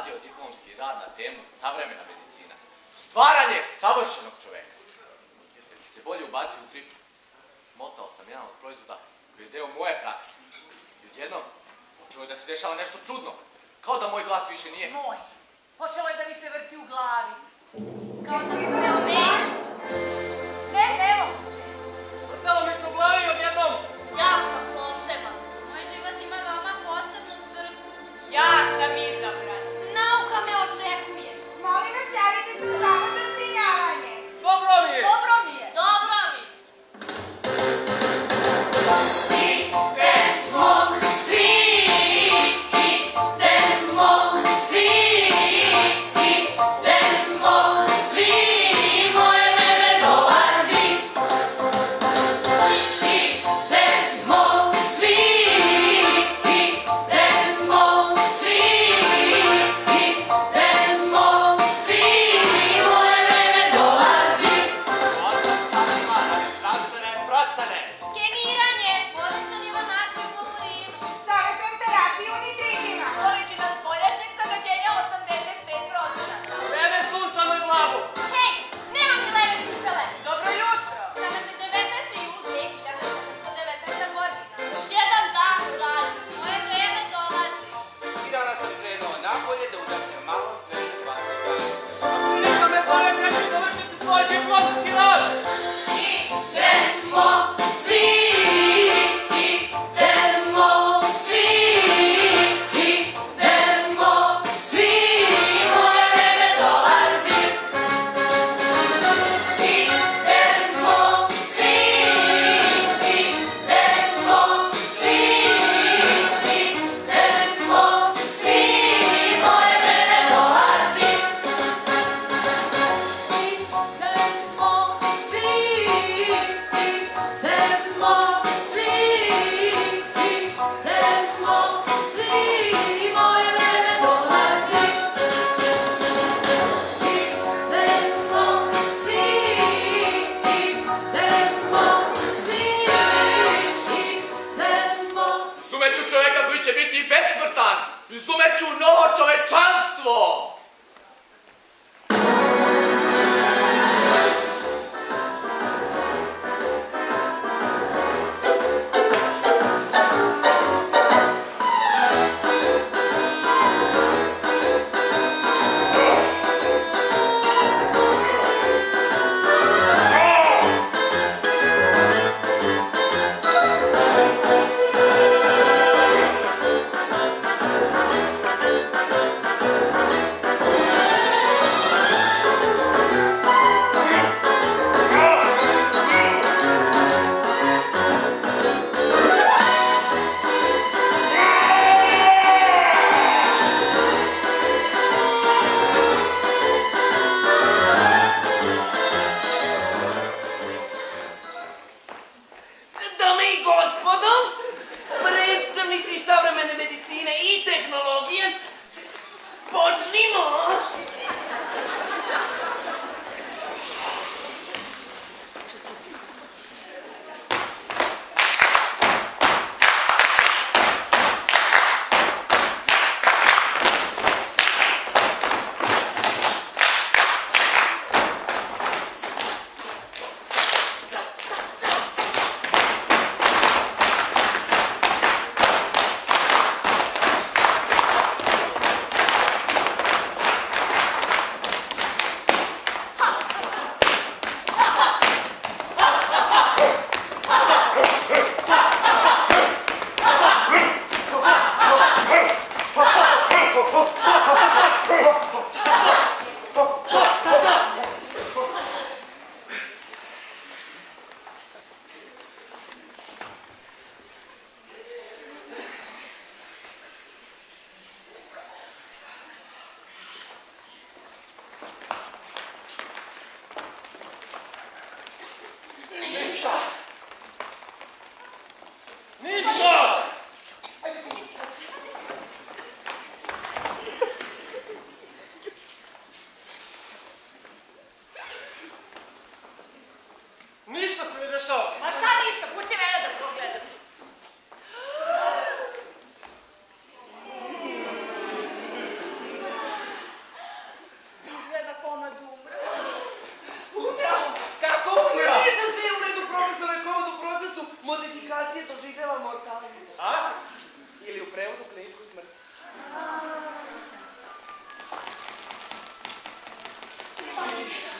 radio diplomski rad na temu savremena medicina. Stvaranje savršenog čoveka. Jer bi se bolje ubacio u trip, smotao sam jedan od proizvoda koji je deo moje prakse. I odjednom, počelo je da se dešava nešto čudno. Kao da moj glas više nije. Moj. Počelo je da mi se vrti u glavi. Kao da se teo mes. Ne, nemoguće. Vrtelo mi se u glavi odjednom. Ja sam poseban. Moj život ima veoma posebnu svrhu. Ja sam izabran. Nauka me očekuje. Molim vas, javite se u zavod za zbrinjavanje. Dobro mi je. Dobro mi je. Dobro mi. Moje vreme dolazi.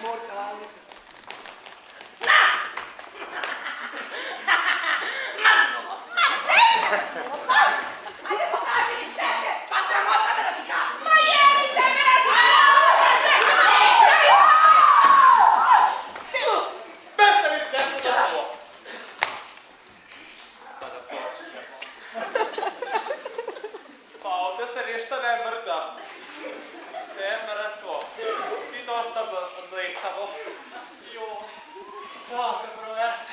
portale. Ajde pokaži mi tebe! Pa sramota me da ti kažem! Ma jeli tebe! Bešta mi nešto davo! Pa da počnemo. Pa ovdje se ništa ne mrda. Sve je mrtvo. I dosta blitavo. Jo. Dobro, proverte.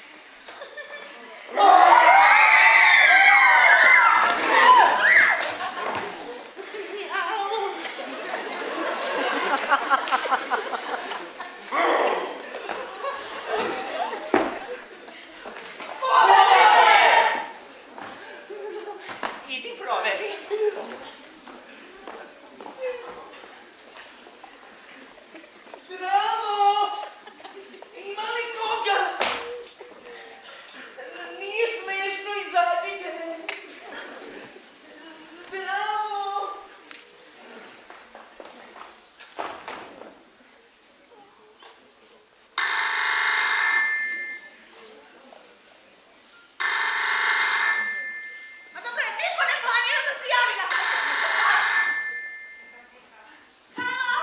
Idi proveri. Bravo! Ima li koga? Nije smešno, izađite. Bravo! Ma dobro, niko ne planira da se javi na Halo?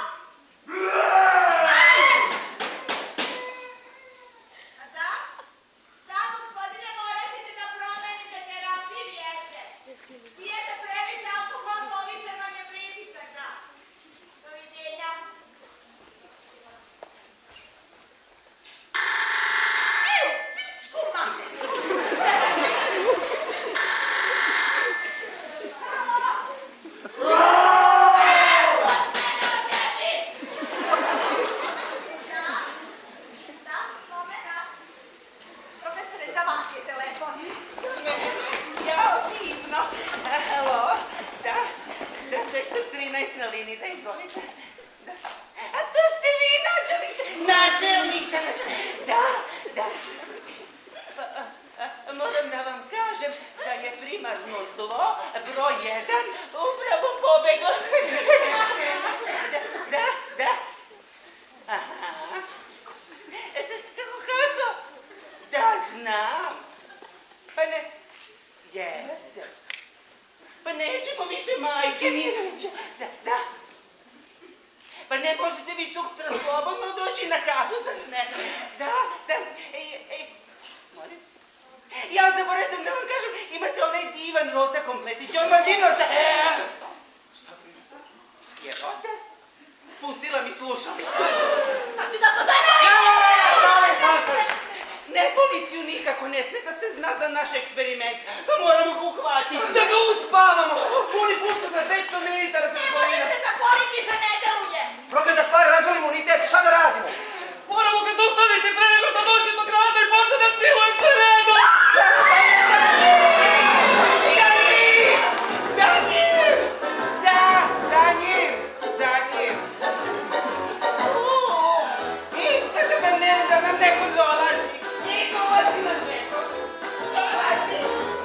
A da? Da, gospodine, morat ćete da promenite terapiju, jeste. Pijete previše alkohol, povišen vam je pritisak, da. Doviđenja. Eju, pičku materinu! Da, momenat. Profesore, za vas je telefon. Jao, divno. Halo? Da, sektor 13 na liniji, da izvolite. Da. A to ste vi, načelnica. Da. Moram da vam kažem da je primarno zlo broj 1 upravo pobeglo. Da. Aha. Kako? Da, znam. Pa ne, jeste. Pa nećemo više, majke mi. Da. Pa ne možete vi sutra slobodno doći na kafu, zar ne? Da. Molim? Ja zaboravim sam da vam kažem, imate onaj divan rosa kompletić, on vam divno sta... Šta bi? Jebote? Spustila mi slušalicu. Sad ću da pozabavim! Ne, policiju nikako ne sme da se zna za naš eksperiment. Pa moramo ga uhvatiti. Da ga uspavamo! Puni pušta za 500 ml za Ne kolina. možete da kolim više ne deluje! Progleda stvari, razvoli imunitet, šta da radimo? Moramo ga zaustaviti pre nego što dođe do grada i počne da siluje sve redom! Za njim! Ispada da nam neko dolazi! Nije dolazi nam neko! Dolazi!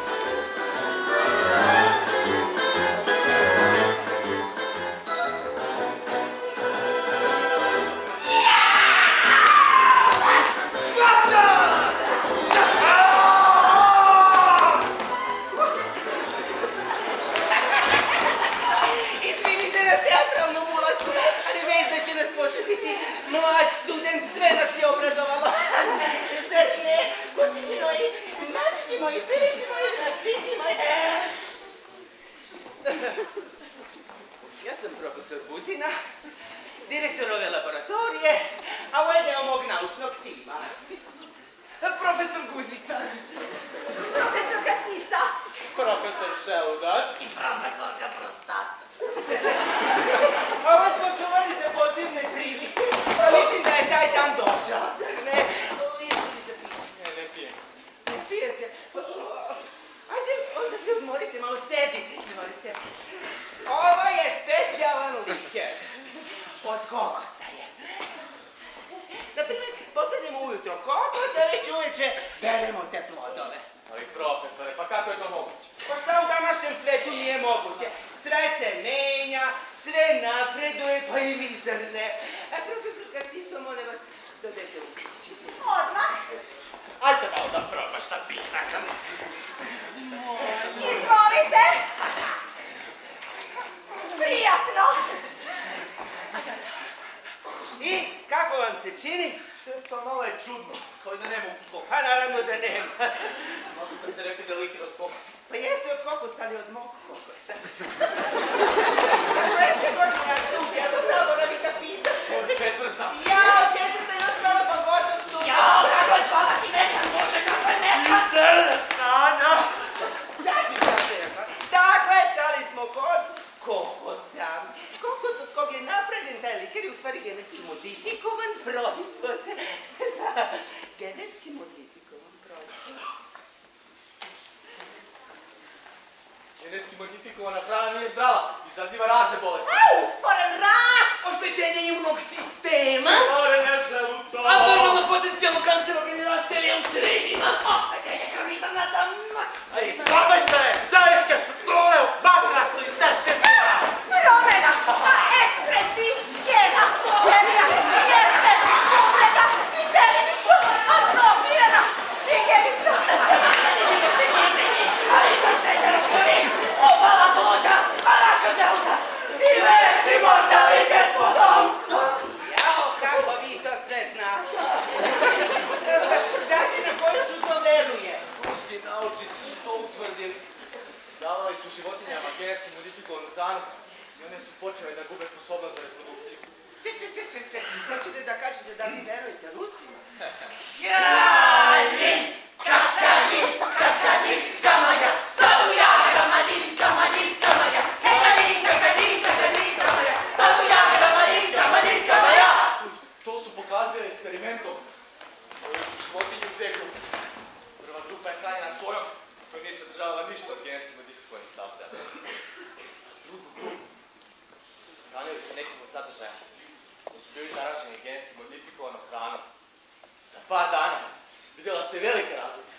Izvinite na teatralnom ulasku, ali već da će nas posjetiti mlad student, sve nas je obradovalo. Zar ne? Kućići moji, mačići moji, pilići moji, račići moji. Ja sam profesor Butina, direktor ove laboratorije, a ovo je deo mog naučnog tima. Profesor Guzica. Profesor Kasisa! Profesor Šeludac. I profesorka prostata. Ovo smo čuvali za posebne prilike, pa mislim da je taj dan došao, zar ne? Ne pijem. Ne pijete? Ajde, onda se odmorite, malo sedite, izvolite. Ovo je specijalan liker. Od kokosa je. Naprimjer, posadimo ujutro kokos, a već uveče beremo te plodove. Ali profesore, pa kako je to moguće? Pa šta u današnjem svetu nije moguće? Sve se menja, sve napreduje, pa i mi zar ne? Profesorka Siso, molim vas, dodajte u kući. Odmah. Ajde malo da probaš šta pita. Izvolite. Prijatno. I kako vam se čini? Pa malo je čudno, kao da nema ukusa. Pa naravno da nema. Malo da ste rekli da likir od kokosa. Pa jeste od kokosa, ali od mog kokosa. Kako jeste godina studija, da zaboravim da pitam. Od četvrta. Jao, četvrta još malo pa gotov studija. Jao, kako je slava ti mekan, Bože, kako je mekan! Isele Sanja! Dakle, stali smo kod kokosa. Kokos od kog je napravljen taj liker je u stvari genetski modifikovan proizvod. Da, genetski modifikovan proizvod. Genetski modifikovana hrana nije zdrava, izaziva razne bolesti. Usporen rast. Oštećenje imunog sistema. Morene želuca! Abnormalno potencijalno kancerogeni rast ćelija u crevima, oštećenje krvnizam na tam... Ej, slabajte! Zaviske strukture u bakrasu i testesima! Promjena na ekspresiji gena ćelija jeste kompleta i delimično atrofirana žigenica. Ali sam šećerog šurim, upala pluća, a raka želuca i veći mortalitet potomstva. Jao, kako vi to sve znate. Rasprodači na koju su to veruje. Ruski naučnici su to utvrdili. Davali su životinjama genetski modifikovanu hranu i one su počele da gube sposobnost za reprodukciju. Ček. Hoćete da kažete da vi verujete Rusima? Galjin, kakajin, kakajin, kamaja, sadu ja, kamalin, kamalin, kamaja, kamalin, kakalin, kakalin, kamaja, sadu ja, kamalin, kamalin, kamaja. To su pokazali eksperimentom. Ovo su životinje u dve grupe. Prva grupa je hranjena sojom koja nije sadržavala ništa od genetski modifikovanih sastojaka. Drugu grupu hranili se nekim od sadržaja koji su bili zaraženi genetski modifikovanom hranom. Za par dana vidjela se velika razlika.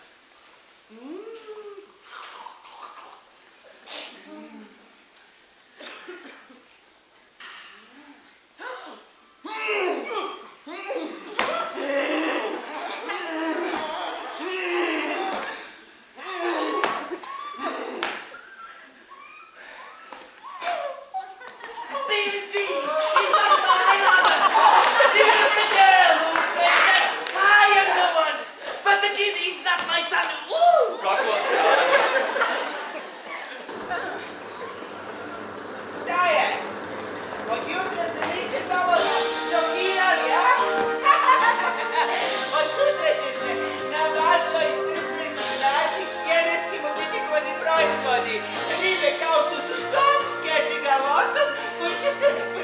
Kako se Šta je? Od jutra se niste dovoljno šokirali, a? Od sutra ćete na vašoj trpnici naći genetski modifikovani proizvodi. Ribe kao što su som, kečinga, losad, koji će se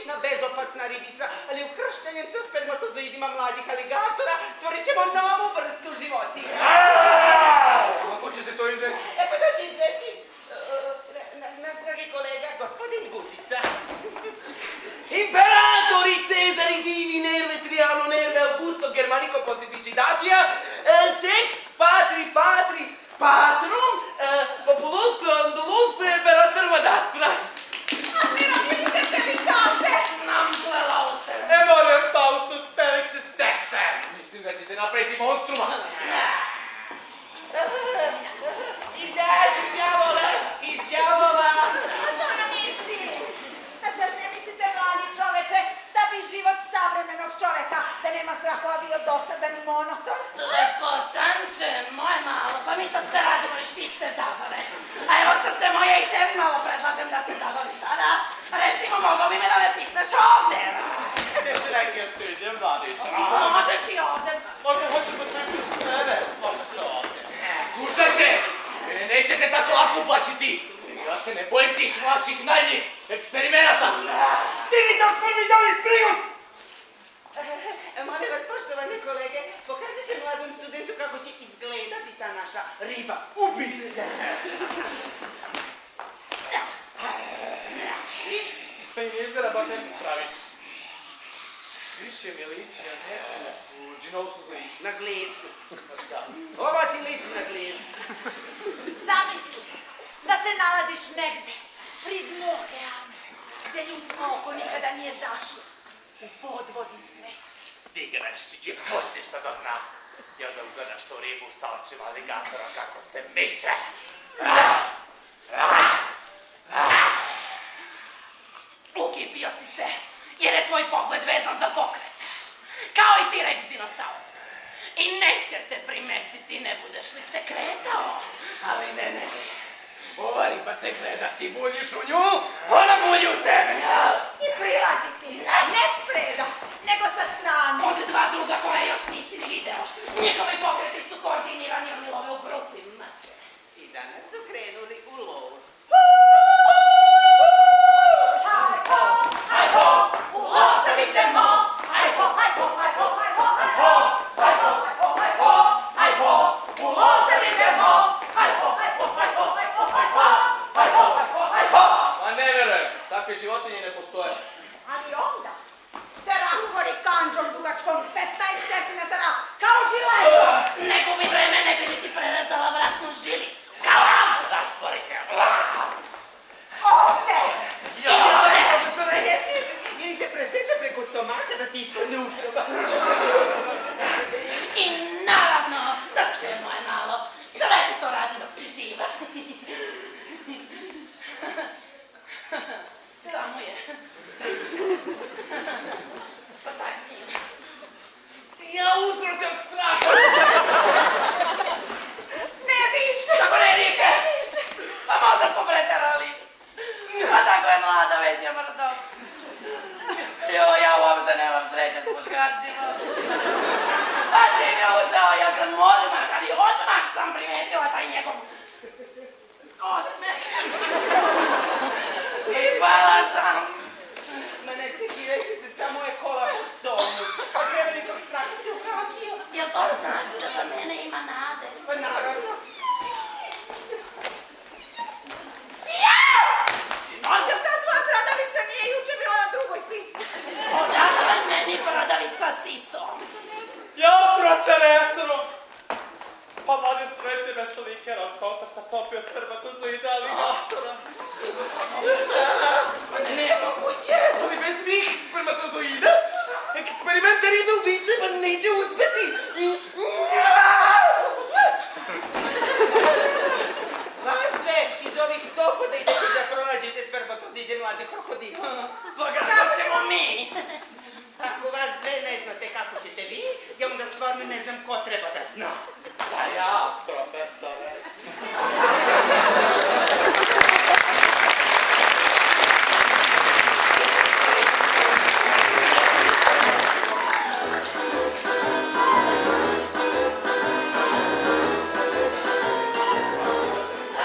obična bezopasna ribica, ali ukrštenjem sa spermatozoidima mladih aligatora stvorit ćemo novu vrstu životinja. Kako ćete to izvesti? Pa to će izvesti naš dragi kolega, gospodin Guzica. Imperatori Cezari Divi Nerve Triano Nerve Augusto Germanico Pontificidacia Sex Patri Patrum Populusque Andulusque Imperator Madaspra. Almeno vidite che vi state! Non plelaute. Emoriat Faustus Felixus Dexter. Mislim da ćete napraviti monstruma. Izađi, đavola, iz đavola. Autonomici! A zar ne mislite, mladi čoveče, da bi život savremenog čoveka, da nema strahova bio dosadan i monoton? Lepotanče, moje malo, pa mi to sve radimo iz čiste zabave. A evo srce moje i tebi malo predlažem da se zabaviš, da? Recimo, mogo bi me da me pitneš ovde. Gdje si rekao ste idem, mladića? Možeš i ovde. Možda hoćeš da pripiš mene? Možda se ovdje. Slušajte! Mene nećete tako lako uplašiti! Ja se ne bojim tih vaših naivnih eksperimenata! Divite smo mi dali sprigu! Molim vas, poštovane kolege, pokažite mladom studentu kako će izgledati ta naša riba ubica. Pa im izgleda baš nešto stravić. Više mi liči na neku džinovsku glistu. Na glistu. Ova ti liči na glistu. Zamisli da se nalaziš negde, pri dnu okeana, gde ljudsko oko nikada nije zašlo, u podvodni svet. Stigneš i spustiš se do dna. I onda ugledaš tu ribu sa očima aligatora kako se miče. Ukipio si se, jer je tvoj pogled vezan za pokret. Kao i T-Rex dinosaurus. I neće te primetiti, ne budeš li se kretao. Ali ne. Ova riba te gleda, ti buljiš u nju, ona bulji u tebe. I prilazi ti, ne spreda, nego sa strane. Od dva druga koje još nisi ni video. Njihovi pokreti su koordinirani, oni love u grupi mače. I danas su krenuli u lovu. Hajho, u lov se vidimo. Hajho, u lov se vidimo. Ma ne verujem, takve životinje ne postoje. Ali onda te rastvori kanđom dugačkom 15 cm kao žilet. Ne gubi vreme, ne bi li ti prerezala vratnu žilicu. Kao rasporite. Ovde! Profesora, jesi? Vidite, preseče preko stomaka da ti ispadne utroba. I naravno, srce moje malo, sve ti to radi dok si živa. Šta mu je? Pa šta je s njim? Ja uzvrtem straha! Ne više! Kako ne diše? Pa možda smo preterali. Pa tako je mlada već je mrdo. Ja uopšte nemam sreće s muškarcima. Pa čim je ušao, ja sam odmah, ali odmah sam primetila taj njegov osmeh. I pala sam. Ma ne sekirajte se, samo je kola po stolu. A krevenikog straha se ukrakio. Jel to znači da za mene ima nade? Pa naravno. Jel ta tvoja bradavica nije juče bila na drugoj sisi? Odakle meni bradavica sisom? Ja, proceresano! Pa mlade spremite mesto likera od koliko sam popio spermatozoide aligatora. Nemoguće! Ali bez tih spermatozoida eksperiment ribe ubice pa neće uspeti. Vas sve iz ovih stopoda idete da pronađete spermatozoide mladih krokodila. Pa kako ćemo mi? Ako vas sve ne znate kako ćete vi, ja onda stvarno ne znam ko treba da zna. Pa ja, profesore.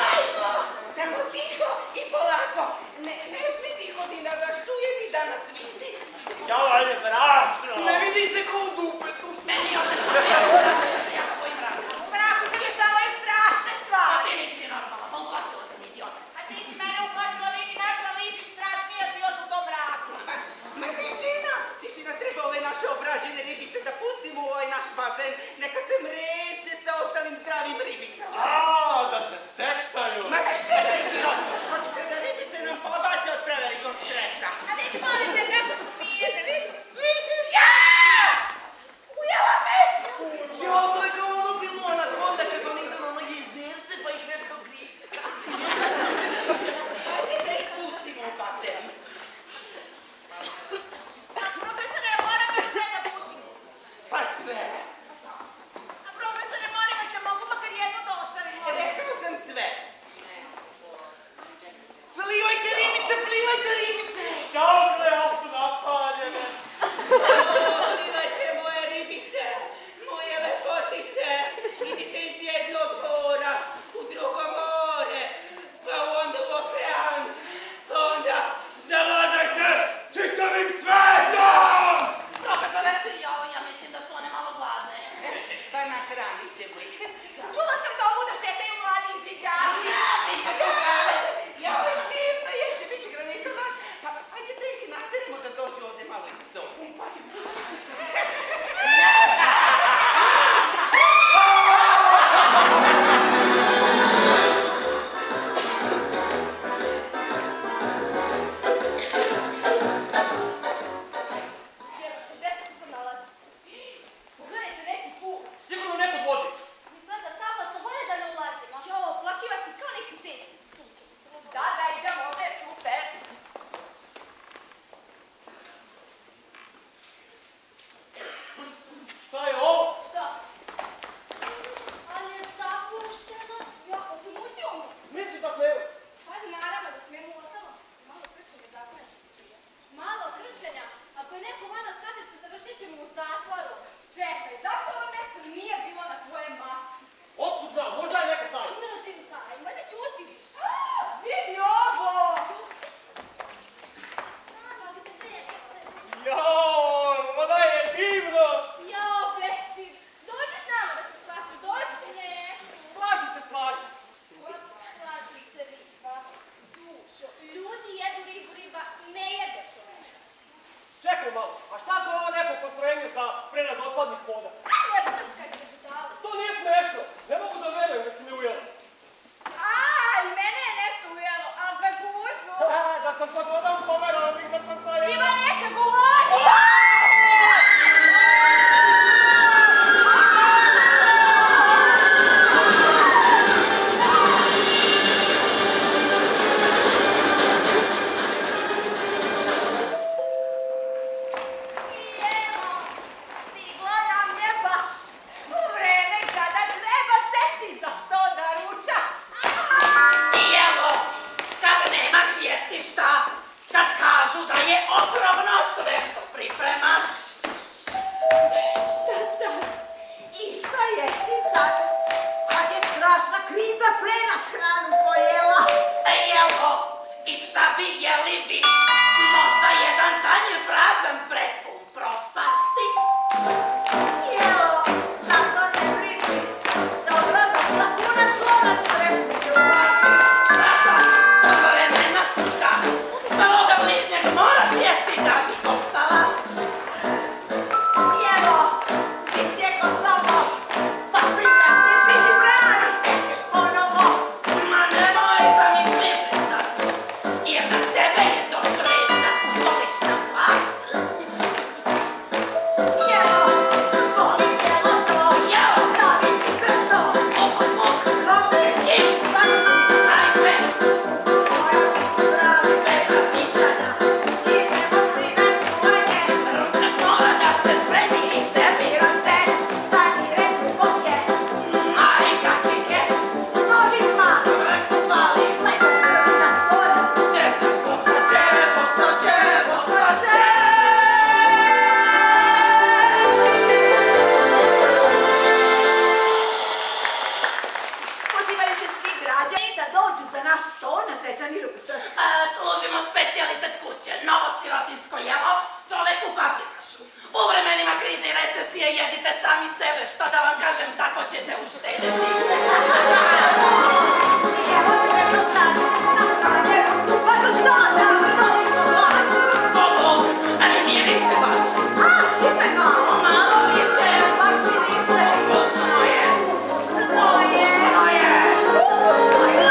Samo tiho i polako. Ne svi tiho ni da nas čuje ni da nas vidi. je brašno. Ne vidi se ko u dupetu. Meni ovdje stavio ja bojim mraka. U mraku se dešavaju strašne A stvari. ti nisi normalna, pa uplašila sam idiota. A ti si mene uplašila, vidi na što ličiš, strašnija si još u tom mraku. Ma tišina, treba ove naše obrađene ribice da pustimo u ovaj naš bazen, neka se mrese sa ostalim zdravim ribicama. Da se seksaju. Ma tišina, idiot! Hoćete da ribice nam pobace od prevelikog stresa? A vidi, molim te, kako su pijene, vidi. Ja! Ujela me! Jo, to je kao ono filmu Anakonda kad oni idu na jezerce pa ih nešto grize. Hajde da ih pustimo u bazen. Profesore, moram još sve da pustimo. Pa sve. A profesore, molim vas, ja mogu makar jednu da ostavim. Rekao sam sve. Plivajte ribice, plivajte ribice! Kako ja su napaljene. Plivajte moje ribice, moje lepotice. Idite iz jednog mora u drugo more, pa onda u okean, pa onda zavladajte čitavim svetom! Profesore, ja mislim da su one malo gladne. Pa nahranit ćemo ih. Čula sam da ovu da šetaju mladi izviđači. Jao, divno jeste, bit će grane za vas. Pa hajde da ih naterimo da dođu ovdje malo i se okupaju. Pogledajte neki put. Sigurno neko vodi. Mislim da sama sam bolje da ne ulazimo. Jo, plašiva si kao neki zec. Tu ćemo se. Da, idemo ovdje, super. Šta je ovo? Šta? Ali je zapušteno. Ja, hoćemo ući ovdje. Misli da smiju. Hajde, naravno da smijemo ostalo. Malo kršenja zakona se prije. Malo kršenja? Ako je neko vana skadešta, završit ćemo u zatvoru. Čekaj, zašto ovo mjesto nije bilo na tvojem mapu? Otkud znam, možda je neko taj. Umjela ti taj, valjda ćuti više. Vidi ovo! Stvarno, ali te nećete. Joj, voda je divno. Jao, Beti, dođi s nama da se spašaš, dođi neću. Plaši se slaži. Slaži se riba, dušo. Ljudi jedu ribu, riba ne jede čovjek. Čekaj malo, a šta to ovo neko postrojenje za prerad otpadnih voda? Ne prskaj se budalo. To nije smešno. Ne mogu da verujem da si me ujela. I mene je nešto ujelo, ali za gužu. Da sam pod vodom pomerao, bih da sam taj... Ima neka govori! Stiglo nam je baš u vreme kada treba sesti za sto da ručaš. I evo, kad nemaš jesti šta, kad kažu da je otrovno sve što pripremaš. Šta sad? I šta jesti sad? Kad je strašna kriza, pre nas hranu pojela. Evo, i šta bi jeli vi? Možda jedan tanjir prazan prepun propasti. Jelo, zato ne brini. Dobro došla puna slonac prepun ljubavi. Šta sad? Vremena suda. Svoga bližnjeg moraš jesti da bi opstala. Jelo, bit će gotovo. Paprika će biti pravi, nećeš ponovo. Ma nemoj da mi izmisliš sad, jer na tebe je doš red da voliš na plat. Jelo, volim jelo to. Jelo, Staviti peso. poput mog Krompir, kim, ali sve svoja biti pravi. bez razmišljanja. Idemo svi na kuvanje. Ručak mora da se spremi i sebi Bira se, tanjire duboke. a i kašike. Nožiš malo. Reku fali, Lepo krvi na stolju. ne znam, postaće. Pozivaju se svi građani da dođu za naš sto na svečani ručak. Služimo specijalitet kuće, novo sirotinsko jelo, čoveku paprika. sami sebe, šta da vam kažem, tako ćete uštediti. Evo spremno sad, na kranje, pa za sada, toliko plaću. Ovo, ali nije više baš. A, sipe malo. Malo više. Baš mi više. Ukusno je. Ukusno je. Ukusno je. Ukusno je.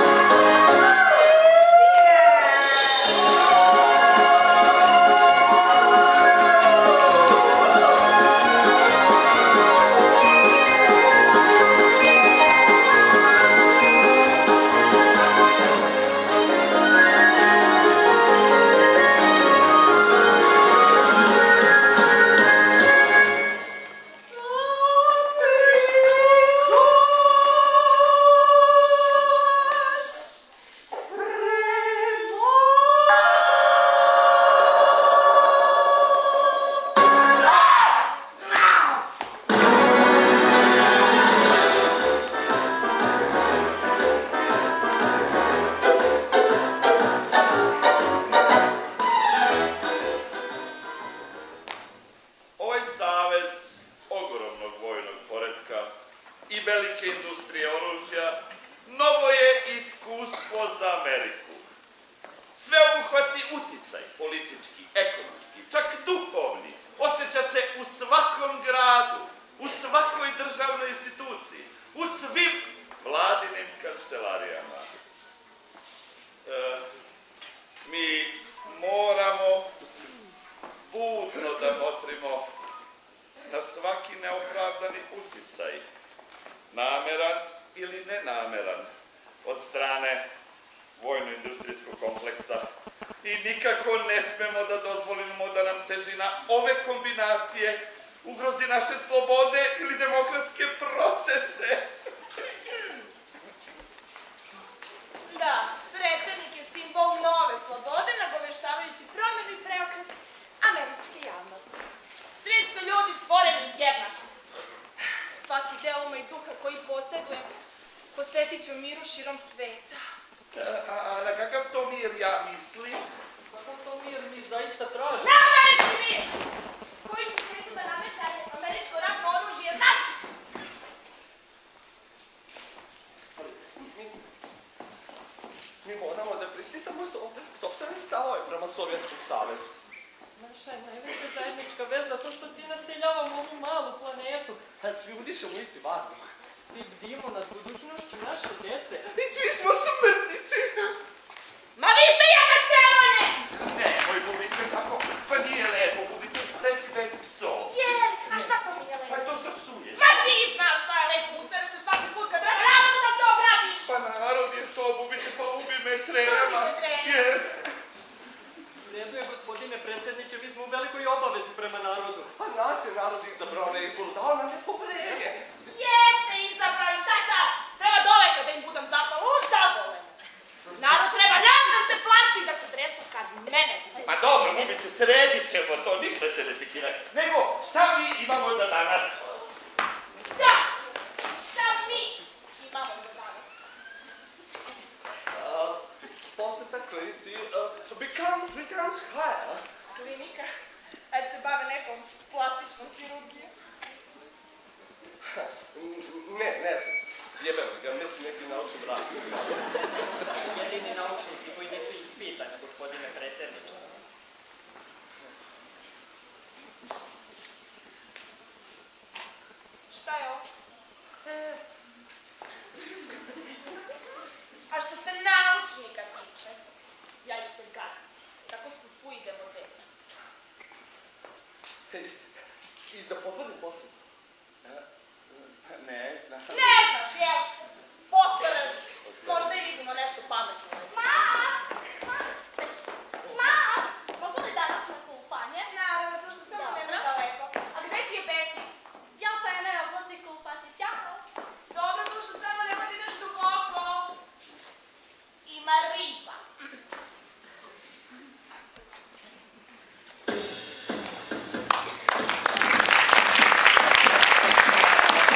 Ovaj savez ogromnog vojnog poretka i velike industrije oružja novo je iskustvo za Ameriku. Sveobuhvatni uticaj, politički, ekonomski, čak duhovni, osjeća se u svakom gradu, u svakoj državnoj instituciji, u svim vladinim kancelarijama. Mi moramo budno da motrimo na svaki neopravdani uticaj, nameran ili nenameran, od strane vojno-industrijskog kompleksa i nikako ne smemo da dozvolimo da nam težina ove kombinacije ugrozi naše slobode ili demokratske procese. Da, predsjednik je simbol nove slobode, nagoveštavajući promjenu i preokret američke javnosti. Svi su ljudi stvoreni jednako. Svaki deo uma i duha koji posjedujem posvetit ću miru širom sveta. A na kakav to mir ja mislim? Kakav to mir mi zaista tražimo? Na američki mir! Koji će svetu da nametanje američko ratno oružje, znaš? Mi moramo da prispitamo sopstveni stavove prema Sovjetskom savezu. Naša je najveća zajednička veza to što svi naseljavamo ovu malu planetu. A svi udišemo isti vazduh. Svi bdimo nad budućnošću naše djece. I svi smo smrtnici. Ma vi ste jedna selone! Ne, moj Bubice, kako? Pa nije lepo, Bubice, spremni bez psov. Jer, a šta to nije lepo? Pa je to što psuješ. Ma ti znaš šta je lepo, ustaješ se svaki put kad treba narodu da se obratiš! Pa narod je to, Bubice, pa ubi me trema. Ubi me trema. Yes. U redu je, gospodine predsjedniče, mi smo u velikoj obavezi prema narodu. Pa naš je narod izabrao na izboru, dao nam je poverenje. Jeste izabrali, šta je sad? Treba doveka da im budem zahvala, zadovoljena. Narod treba raz da se plaši, da se tresu kad mene vidi. Ma dobro, Bubice, sredit ćemo to, ništa se ne sekiraj. Nego, šta mi imamo za danas? Da, šta mi imamo za danas? Poseta klinici Bekanshire. Klinika, a se bave nekom plastičnom hirurgijom. Ne znam. Jebeno ga, mislim neki naučni rad. Jedini naučnici koji nisu ispitani, gospodine predsjedniče. Šta je ovo? A što se naučnika tiče, ja ih se gadam. Tako su fujde modeli. I da potvrdim poslije. Ne znam. Ne znaš, jel? Potvrd. Možda i vidimo nešto pametno. Mogu li danas na kupanje? Naravno, došla samo nema daleko. A gde ti je Betty? Ja pa je ne odloči kupati, ćao. Dobro, došla samo nema da ideš duboko. Ima riba.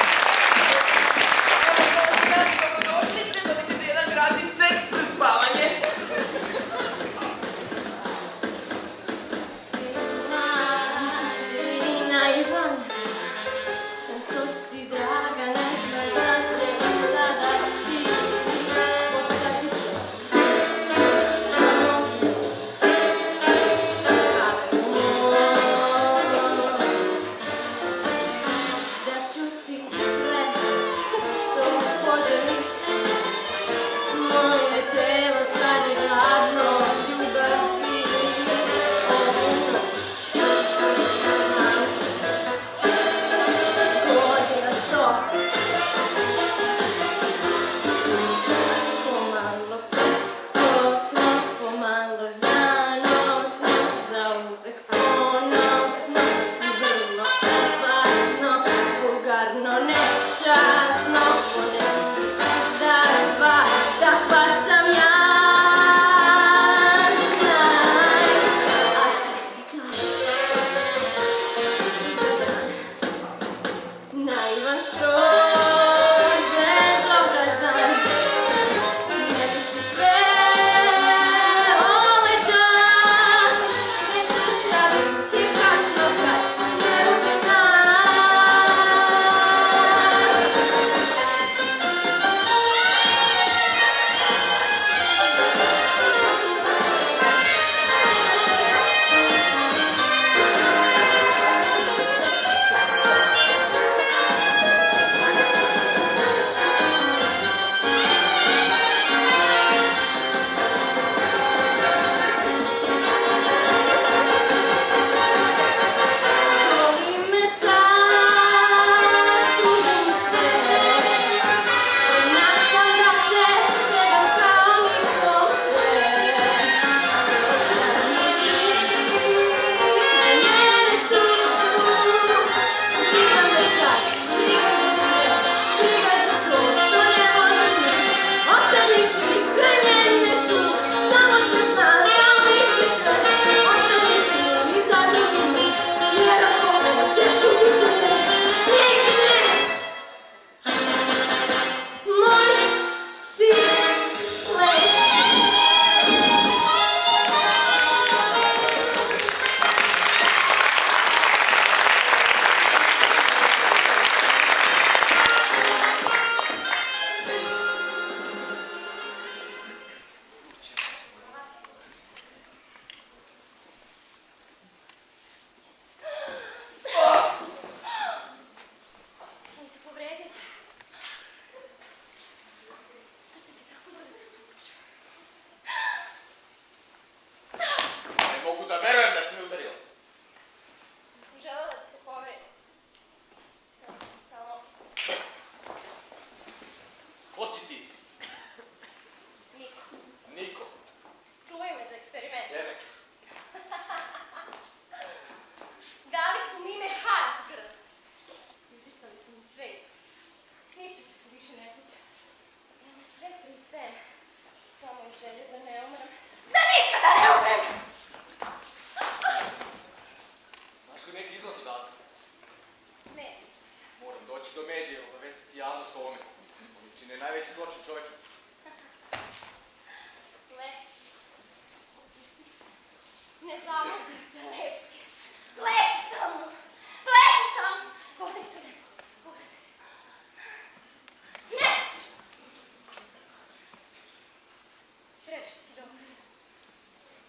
Dobrodošli, predobit ćete jedan gratis seks pred spavanje.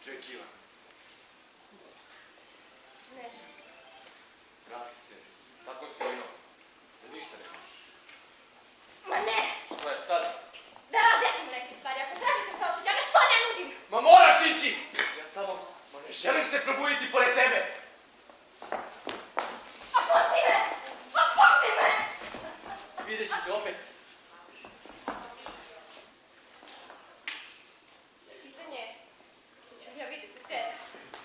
Očekivan. Nešto. Vrati se. Tako si ono. Da ništa ne možeš. Ma ne! Što je sad? Da razjasnimo neke stvari. Ako tražite saosećaj, ja što ne nudim? Ma moraš ići! Ja samo ne želim se probuditi pored tebe. A pusti me! A pusti me! Vidjet ću te opet. Pitanje je, da ću ja vidjeti tebe.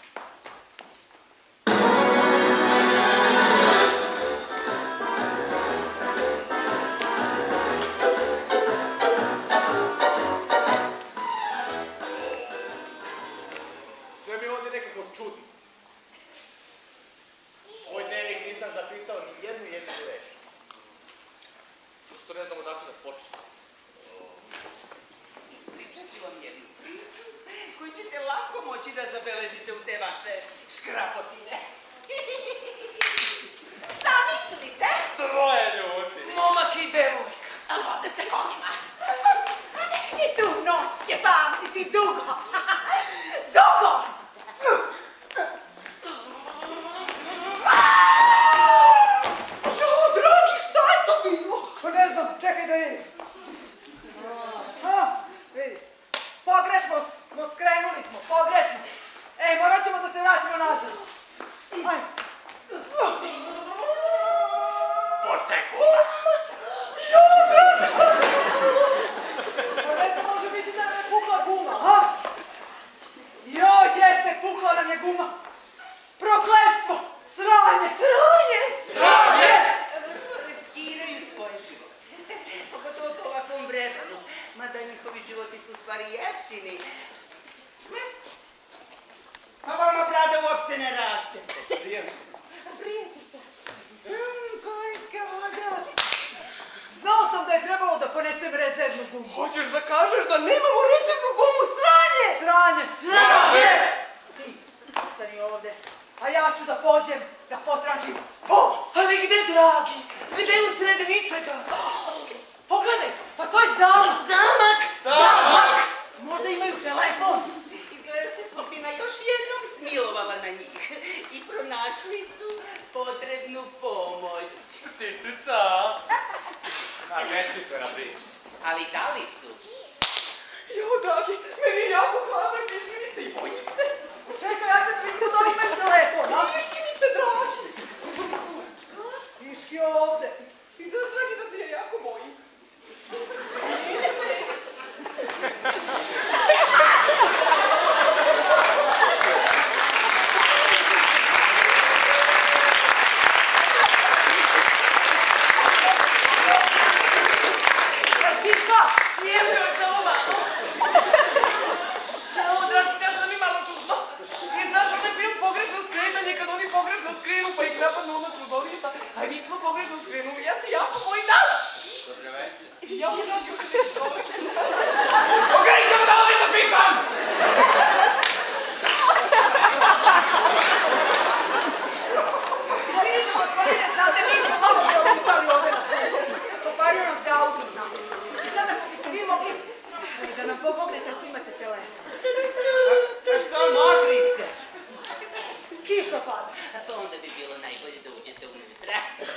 Sve mi je ovdje nekako čudno. Svoj dnevnik nisam zapisao ni jednu jedinu reč. Prosto ne znam odakle da počnem. Pričat ću vam jednu priču koju ćete lako moći da zabeležite u te vaše škrapotine. Zamislite! Troje ljudi! Momak i devojka. A voze se konjima. I tu noć će pamtiti dugo. Dugo! Jo, dragi, šta je to bilo? Pa ne znam, čekaj da vidim. Vidi. Pogrešno smo, skrenuli smo, pogrešno. Ej, morat ćemo da se vratimo nazad. Aj. Počekula! Jo, dragi, šta se desilo? Pa ne znam, može biti da nam je pukla guma, a? Jo, jeste, pukla nam je guma. Prokletstvo, sranje, sranje, sranje! Riskiraju svoj život. Pogotovo po ovakvom vremenu. Mada njihovi životi su u stvari jeftini. Pa vama brada uopšte ne raste. Prijeti se. Konjska voda. Znao sam da je trebalo da ponesem rezervnu gumu. Hoćeš da kažeš da nemamo rezervnu gumu sranje? Sranje, sranje! Ti, ostani ovde, a ja ću da pođem, da potražim. Ali gde, dragi? Gde u sred ničega? Pogledaj, pa to je zamak. Zamak! Zamak! Možda imaju telefon. Izgleda se Sopina još jednom smilovala na njih i pronašli su potrebnu pomoć. Tičica! Besmislena priča. Ali da li su? Jo, dragi, meni je jako hladno, izvinite i bojim se. Čekaj, ajde da vidimo da li imaju telefon, a? Viški mi ste dragi! Viški ovde. Ti znaš, dragi, da se ja jako bojim. Tiša, nije mi još samo malo. Jo, dragi, da sam mi malo čudno. I znaš onaj film Pogrešno skretanje, kad oni pogrešno skrenu pa ih napadnu ono čudovništa, a mi smo pogrešno skrenuli, ja se jako bojim da... Dobre večer. Ja mi dragi ušte dobro. Okej, samo da vam zapišam! Izvinite, gospodine, znate, mi smo malo se odlutali ovde na sve. Popario nam se auto, znam. I sad ako biste vi mogli da nam pomognete ako imate telefon. A što mogli ste? Kiša pada. A to onda bi bilo najbolje da uđete unutra.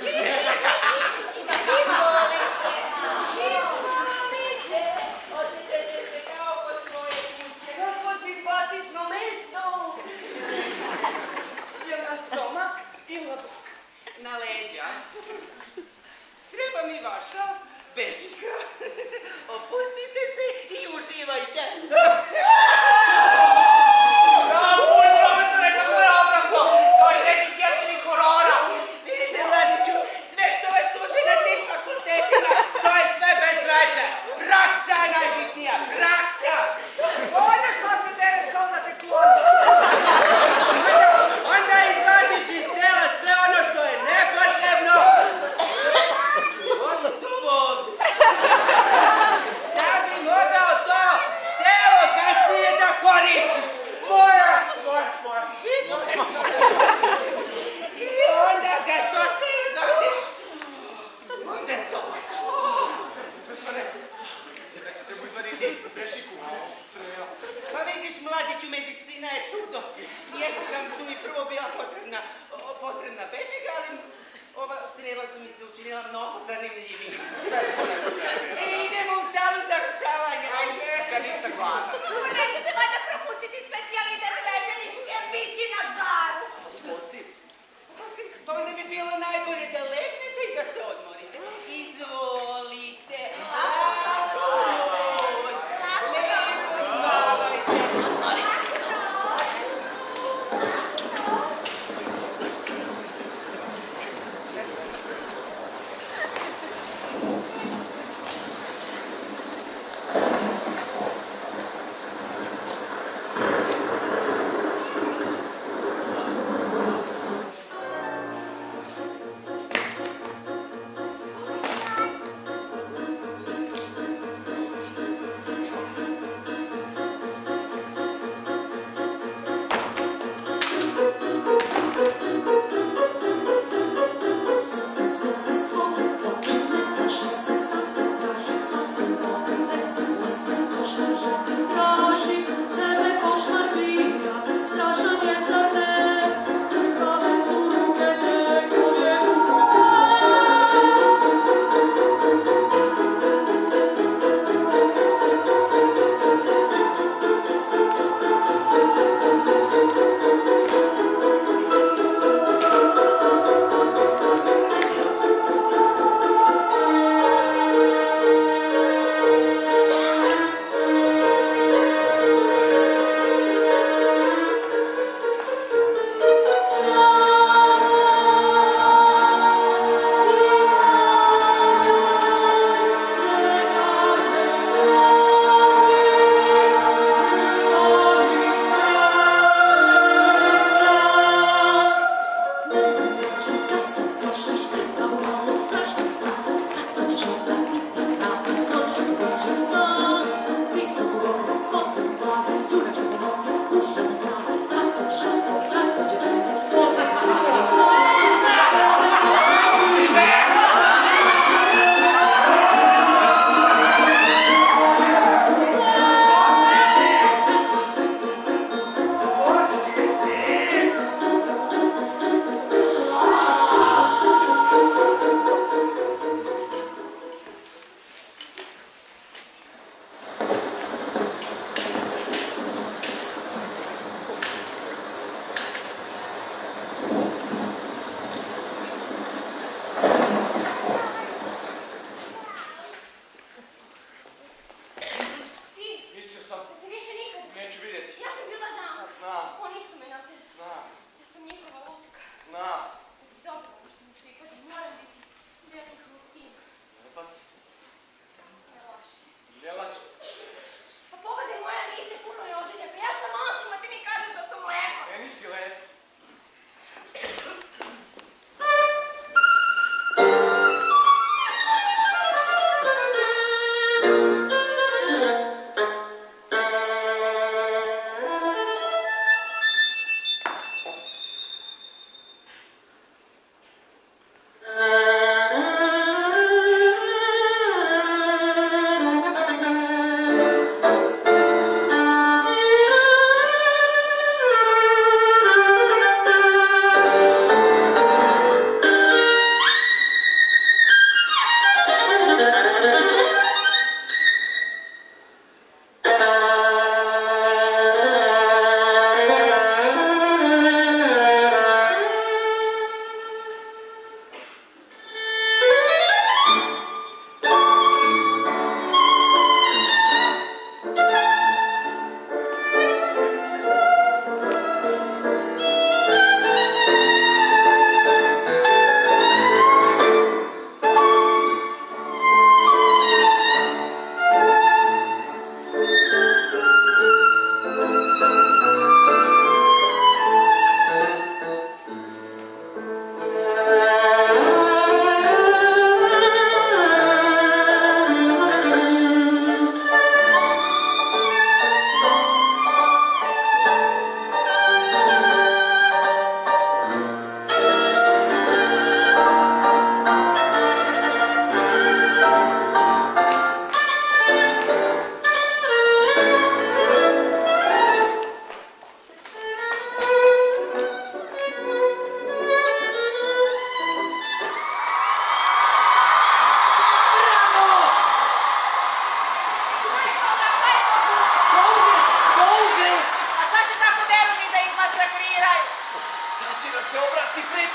Osjećajte se kao kod svoje kuće. Kako simpatično mesto. Je na stomak ili na bok? Na leđa. Treba mi vaša bežika. Opustite se i uživajte. Bravo, profesore, kako je odvratno! To je neki jedini horora! Vidite, mladiću, sve što vas uči na tim fakultetima, to je sve bez veze. Praksa je najbitnija, praksa! Ovdje što se tereš kao na teklonu. Onda izvadiš iz tela sve ono što je nepotrebno. Da bi mogao to telo kasnije da medicina je čudo. Jeste da su mi prvo bila potrebna bešega, ali ova creva su mi se učinila mnogo zanimljivim. Idemo u salu za ručavanje. Ajde, kad nisam gladan. Nećete valjda propustiti specijalitet veženiške bići na žaru. Pusti, pa onda bi bilo najbolje da legnete i da se odmorite. Izvolite.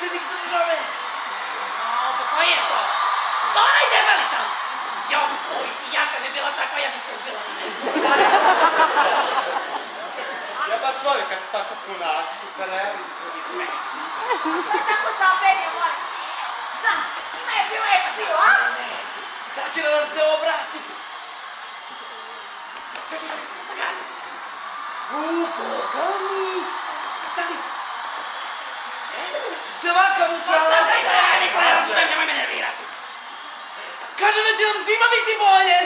predsjednik države. Pa koji je to? To onaj debeli tamo. Ja kad bi bila takva, ja bi se ubila na neku. Ja baš volim kad se tako punačku, prelevi. Što je tako zapenje, moram? Znam, ima je epilepsiju, a? Da će nam se obratiti. Čekaj, šta kaže? Boga mi! Stani! Svaka mu trala! Nisam ne razumem, nemoj me nervirati. Kaže da će nam svima biti bolje!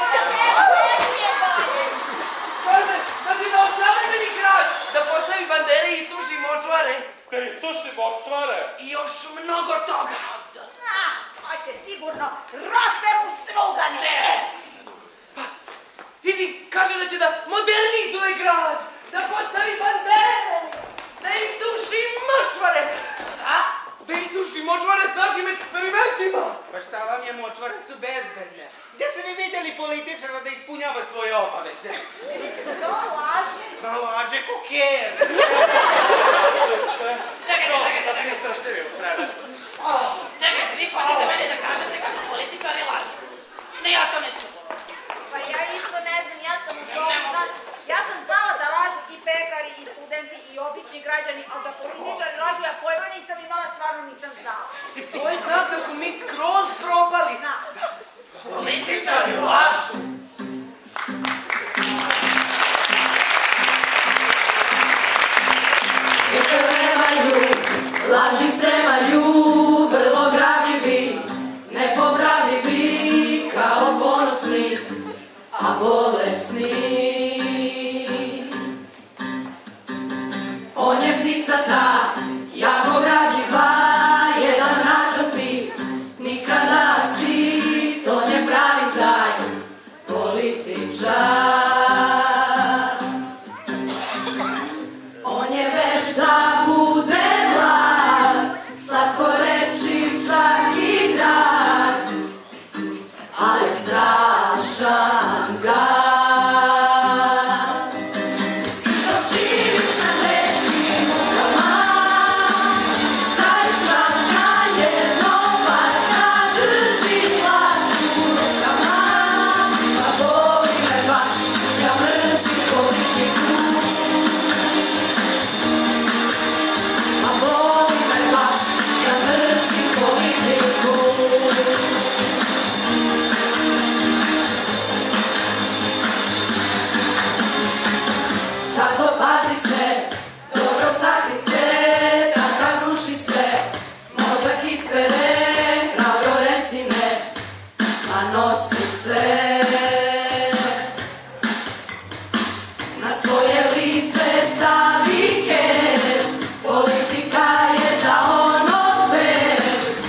Kaže da će da osavremeni grad, da postavi bandere i suši močvare. Da isuši močvare. I još mnogo toga. Hoće sigurno rospe mu strugane. Pa, vidi, kaže da će da modernizuje grad, da postavi bandere, da isuši močvare. Šta? Da isuši močvare s našim eksperimentima. Pa šta vam je, močvare su bezbedne. Gdje ste vi vidjeli političara da ispunjava svoje obaveze? To laže. Pa laže koker. Da se ne strašljivi u prevedu. Čekajte, vi hoćete meni da kažete kako političari lažu. Ne, ja to neću. Pa ja isto ne znam, ja sam u šoku. Ja sam znala da lažu i pekari, i studenti, i obični građani, a da političari lažu, ja pojma nisam imala, stvarno nisam znala. To je znak da su mi skroz propali. Političari lažu. Svijete vremaju, laži spremaju, vrlo gravljivi, nepopravljivi, kao ponosni, a bolesni. On je ptica ta, jako gravljiva, jedan mračan tip, nikada si, to ne pravi taj političar. On je već da bude mlad, slatko reči čak i grad, ali strašan gad. Dok živiš na teškim mukama, taj svađa jednom valjda drži vlast u rukama. Pa boli me baš, ja mrzim politiku. A boli me baš, ja mrzim politiku. Zato pazi se, dobro sakri se, takav ruši se, mozak ispere, hrabro reci ne, a nosi se. Na svoje lice stavi kez, politika je za ono bez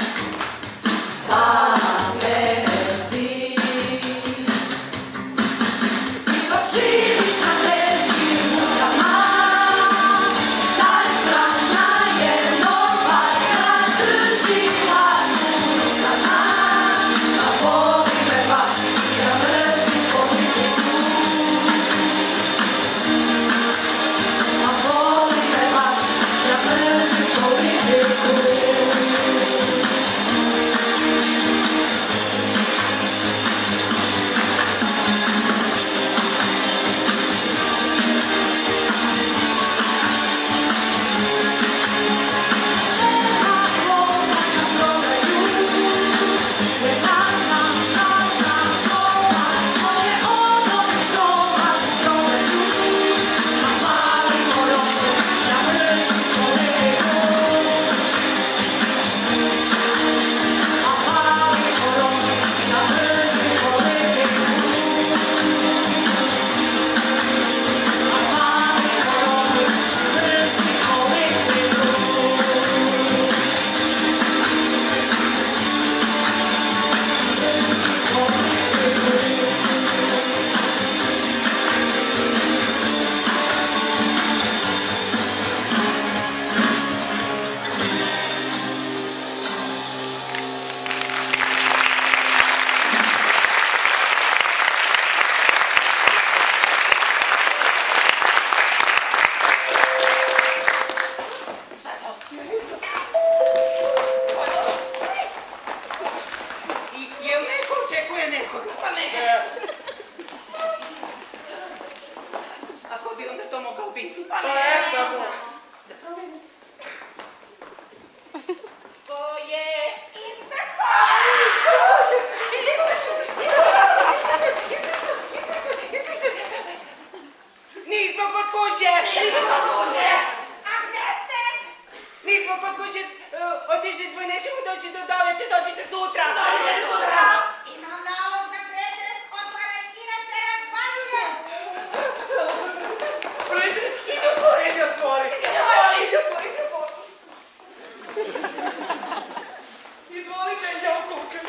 pameti. I dok živiš na teškim mukama, noći do doveče, dođite sutra. Imam nalog za pretres, otvaraj inače razvaljujem. Idi otvori. Izvolite, Jokovka.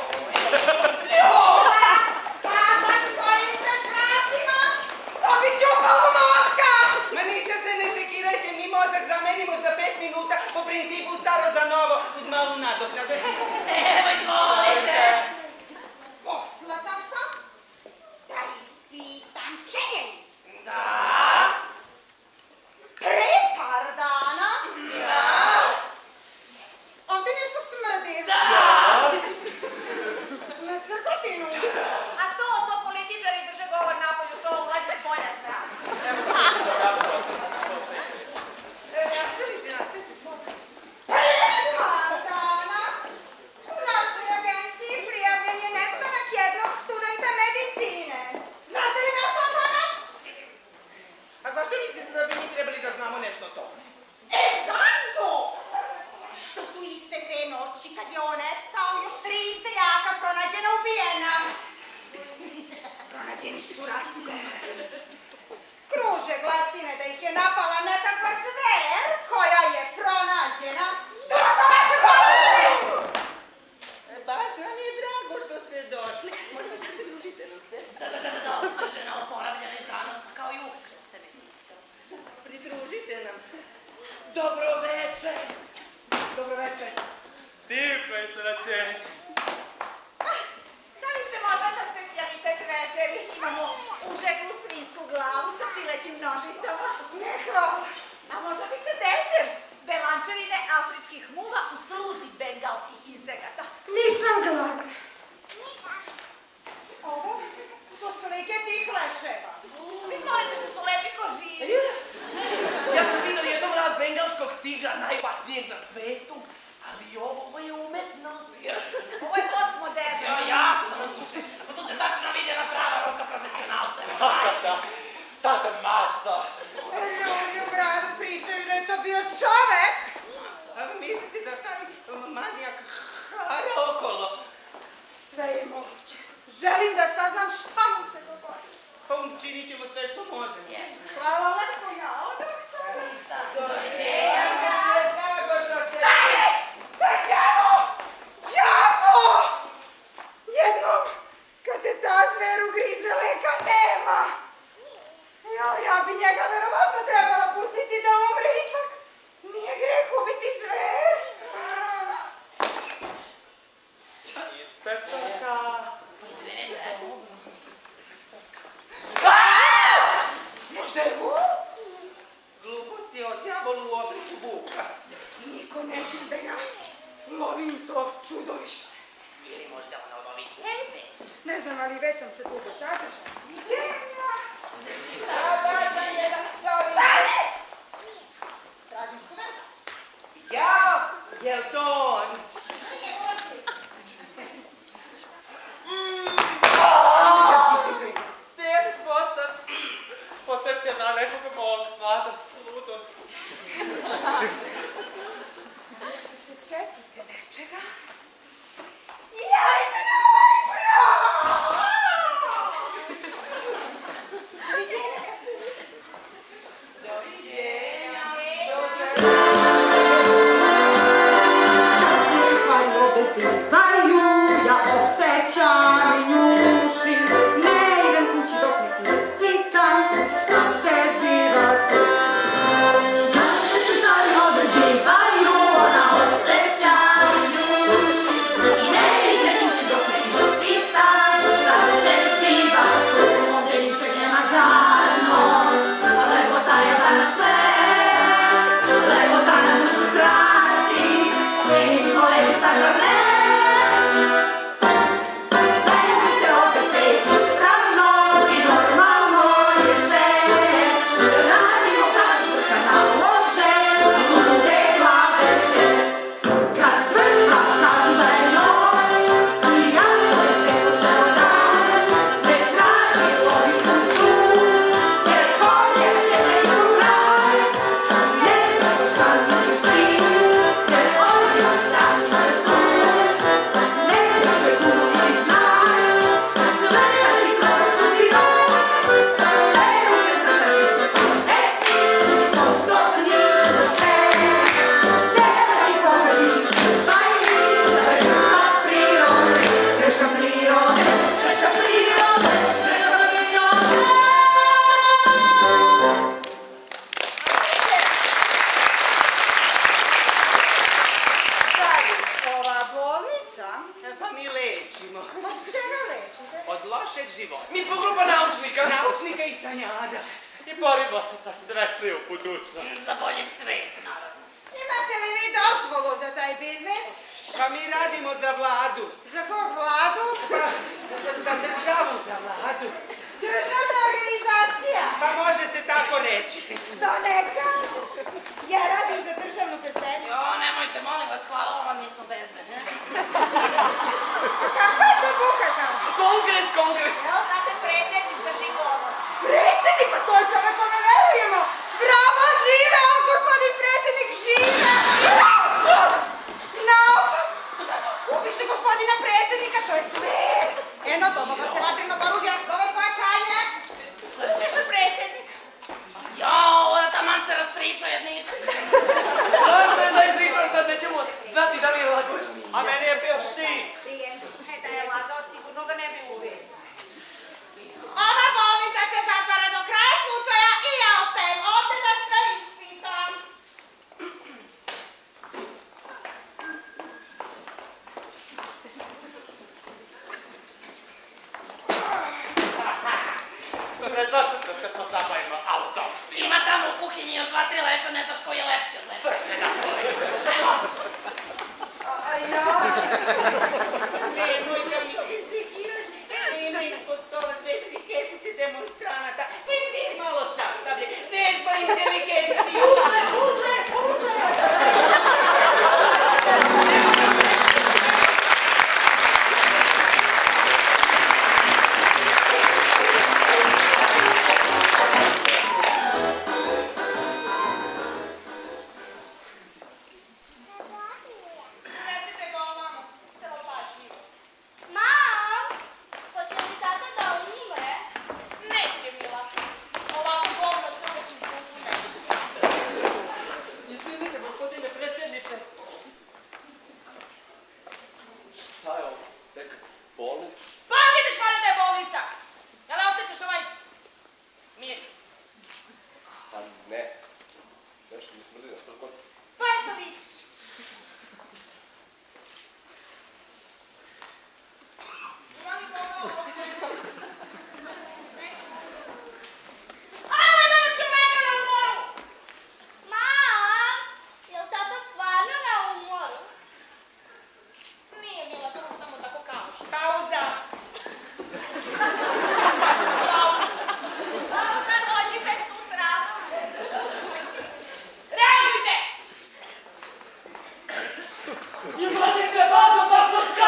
Sama stojim pred vratima, dobit ću polu mozga. Ma ništa se ne sekirajte, mi mozak zamenimo za 5 minuta po principu staro za novo uz malu nadoknadu. Evo, izvolite. Poslata sam da ispitam činjenice. Da. Pre par dana. Da. Ovdje nešto smrdi. Da. Na crkotinu. A to političari drže govor napolju, to ulazi s polja strana. Nastavite, Pre par dana u našoj agenciji prijavljen je nestanak jednog studenta medicine. Znate li nešto o tome? A zašto mislite da bi mi trebali da znamo nešto o tome? Zato što su iste te noći kad je on nestao još 3 seljaka pronađena ubijena. Pronađeni su razgovori. Kruže glasine da ih je napala nekakva zver koja je pronađena. To vaše godine! Baš nam je drago što ste došli. Možda se pridružite nam se. Da, osvežena, oporavljena i zanosna, kao i uveče ste mi. Pridružite nam se. Dobro večer. Dobro večer. Divno je sračenje. Da li ste možda za specijalitet večeri? Imamo užeglu svinsku glavu sa pilećim nožicama. Ne hvala. A možda biste desert? Belančevine afričkih muva u sluzi bengalskih insekata. Nisam gladna. Ovo su slike tih leševa. Vi molite što su lepi ko živi. Ja sam vidio jednom rad bengalskog tigra, najopasnijeg na svetu, ali ovo je umetnost. Ovo je postmoderno. Jasno. Tu se tačno vidjela prava ruka profesionalca. Da, sad masa. Ljudi u gradu pričaju da je to bio čovek. A mislite da taj manijak hara okolo? Sve je moguće. Želim da saznam šta mu se dogodilo. Pa učinit ćemo sve što možemo. Hvala lepo, ja odmah sam. Doviđenja. Drago što se... Stani! To je đavo! Đavo! Jednom, kad te ta zver ugrize, leka nema. Ja bi njega verovatno trebala pustiti da umre ipak. Nije greh ubiti zver. Inspektorka. Izvinite. Možda je vuk? Glupost je o đavolu u obliku vuka. Niko ne zna da ja lovim to čudovište. Ili možda ono lovi tebe. Ne znam, ali već sam se dugo zadržala. Stani! Tražim studenta. Ja? Jel to on? Te postat. Podsjetio na nekoga mog mladost, ludost. Ako se setite nečega, javite na ovaj broj! Doviđenja. budućnost. Za bolji svet, naravno. Imate li vi dozvolu za taj biznis? Pa mi radimo za vladu. Za kog vladu? Za državu, za vladu. Državna organizacija. Pa može se tako reći. Što neka? Ja radim za državnu prstenju. Jo, nemojte, molim vas, hvala vam, mi smo bezbedne. Kakva je to buka tamo? Kongres, kongres. Evo, znate, predsjednik drži govor. Predsjednik? Pa to je čovjek kome verujemo. Bravo, žive, on gospodin predsjednik žive. Naopak. Ubiše gospodina predsjednika, to je sve. Eno, domoga se vatrenog oružja, zove pojačanje. Ubiše predsjednik. Jao, taman se raspričao jedničak. Zašto je da je pričao, sad nećemo znati da li je lagao ili nije. A meni je bio šti. Prije, da je lagao, sigurno ga ne bi ubio. Ova bolnica se zatvara do kraja slučaja i ja ostajem ovdje da sve ispitam. Predlažem da se pozabavimo autopsijom. Ima tamo u kuhinji još 2-3 leša, ne znaš koji je lepši od lepši. Pršte ga poliš. Nemoj da mi se sekiraš. Nema ispod stola 2-3 kesice demonstranata. Vidi malo sastavlje. Vežba inteligenciju. Uzle. Mam, hoće li tata da umre? Neće, Mila. Ovako bolno se uvijek izgubune. Izvinite, gospodine predsjedniče. Šta je ovo? Neka bolnica? Pa vidiš valjda da je bolnica. Jel ne osjećaš ovaj miris? Pa ne. Nešto mi smrdi na crkvu. Pa eto vidiš. Ajme da čoveka na umoru! Mam, jel tata stvarno na umoru? Nije, Mila, to sam samo tako kažeš. Pauza. Pauza, dođite sutra. Reagujte! Izvadite vado, doktorska!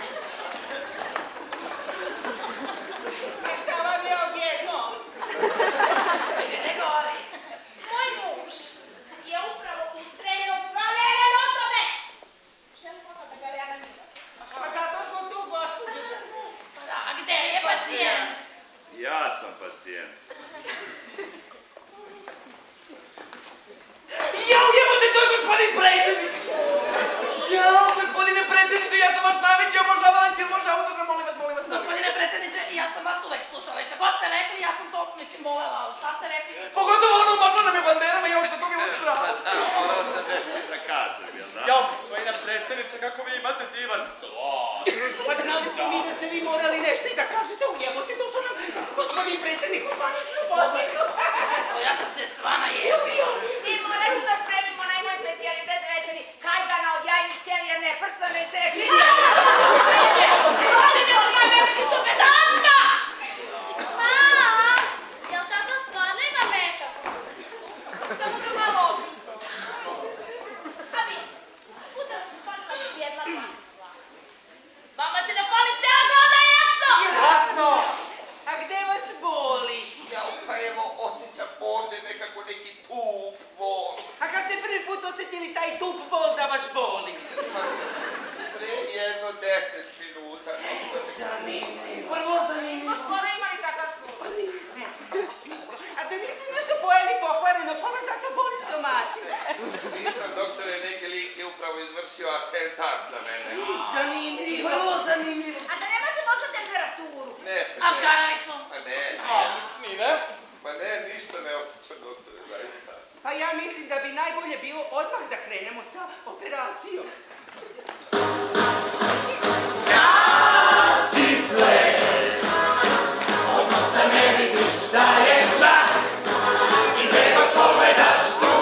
A šta vam je odjednom? Idete gori. Moj muž je upravo ustreljen od strane jedne osobe. Želim ono da ga reanimira. Pa zato smo tu, gospođo. Da, a gde je pacijent? Ja sam pacijent. Jao, jebote, to je gospodin predsjednik! Jao, gospodine predsjedniče, ja sam vas naviđao, možda vanci, možda autogram, molim vas. Gospodine predsjedniče, ja sam vas uvek slušala i šta god ste rekli, ja sam to, mislim, volela, ali šta ste rekli? Pogotovo ono umazno nam je banderama, jao, što to mi je strano. Morao sam nešto da kažem, jel da? Jao, gospodine predsjedniče, kako vi imate divan glas. Pa znali smo mi da ste vi morali nešto i da kažete, u jebote, došao nas gospodin predsjednik u paničnu podniku. Ja sam se sva naježila. I morate da spremimo najmoj specijalitet večeri. Kajgana od jajnih ćelijerne prcane seksi. Oni mi od jajnih subedanta! Mam, jel tata stvarno ima make-up? Samo ga malo opisno. A vi, utra mi falila jedna panicla. Vama će da fali cijela goda, jasno? Jasno! A gde vas boli? Jao, pa evo, osjećam ovdje nekako neki tup bol. A kad ste prvi put osjetili taj tup bol da vas boli? Pre jedno 10 minuta. Zanimljivo. Vrlo zanimljivo. Smo skoro imali takav slučaj. A da niste nešto pojeli pokvareno, pa vas zato boli stomačić. Nisam, doktore, neki lik je upravo izvršio atentat na mene. Zanimljivo. Vrlo zanimljivo. A da nemate možda temperaturu? Ne, A škaravicu? Pa ne, Odlični, ne? pa ne, ništa ne osjećam, doktore, zaista. Pa ja mislim da bi najbolje bilo odmah da krenemo sa operacijom. Kad si sve, odmah se ne vidiš da je čak i gdje god pogledaš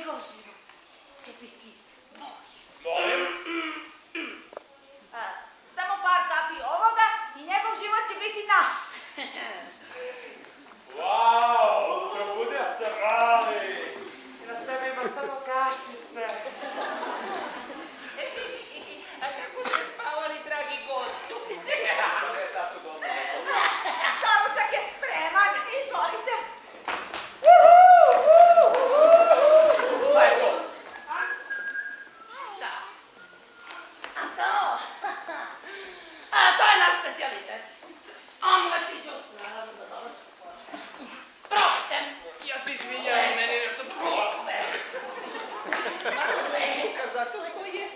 njegov život će biti bolji. Molim? Samo par kapi ovoga i njegov život će biti naš. Wow, probudio se mali. Na sebi ima samo kačice. A kako ste spavali, dragi gostu? Ne tako dobro. Doručak je spreman, izvolite. Šta je to? Šta? A to? A to je naš specijalitet. Omlet i džus, naravno, za doručak. Probajte. Ja se izvinjam, meni nešto drugo. Maluka, zato što je...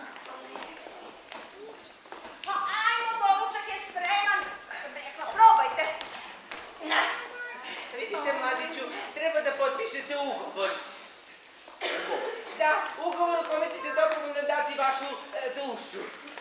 Pa ajmo, doručak je spreman. Sam rekla, probajte. Ne. Vidite, mladiću, treba da potpišete ugovor. Da, ugovor u kome ćete dobrovoljno dati vašu dušu.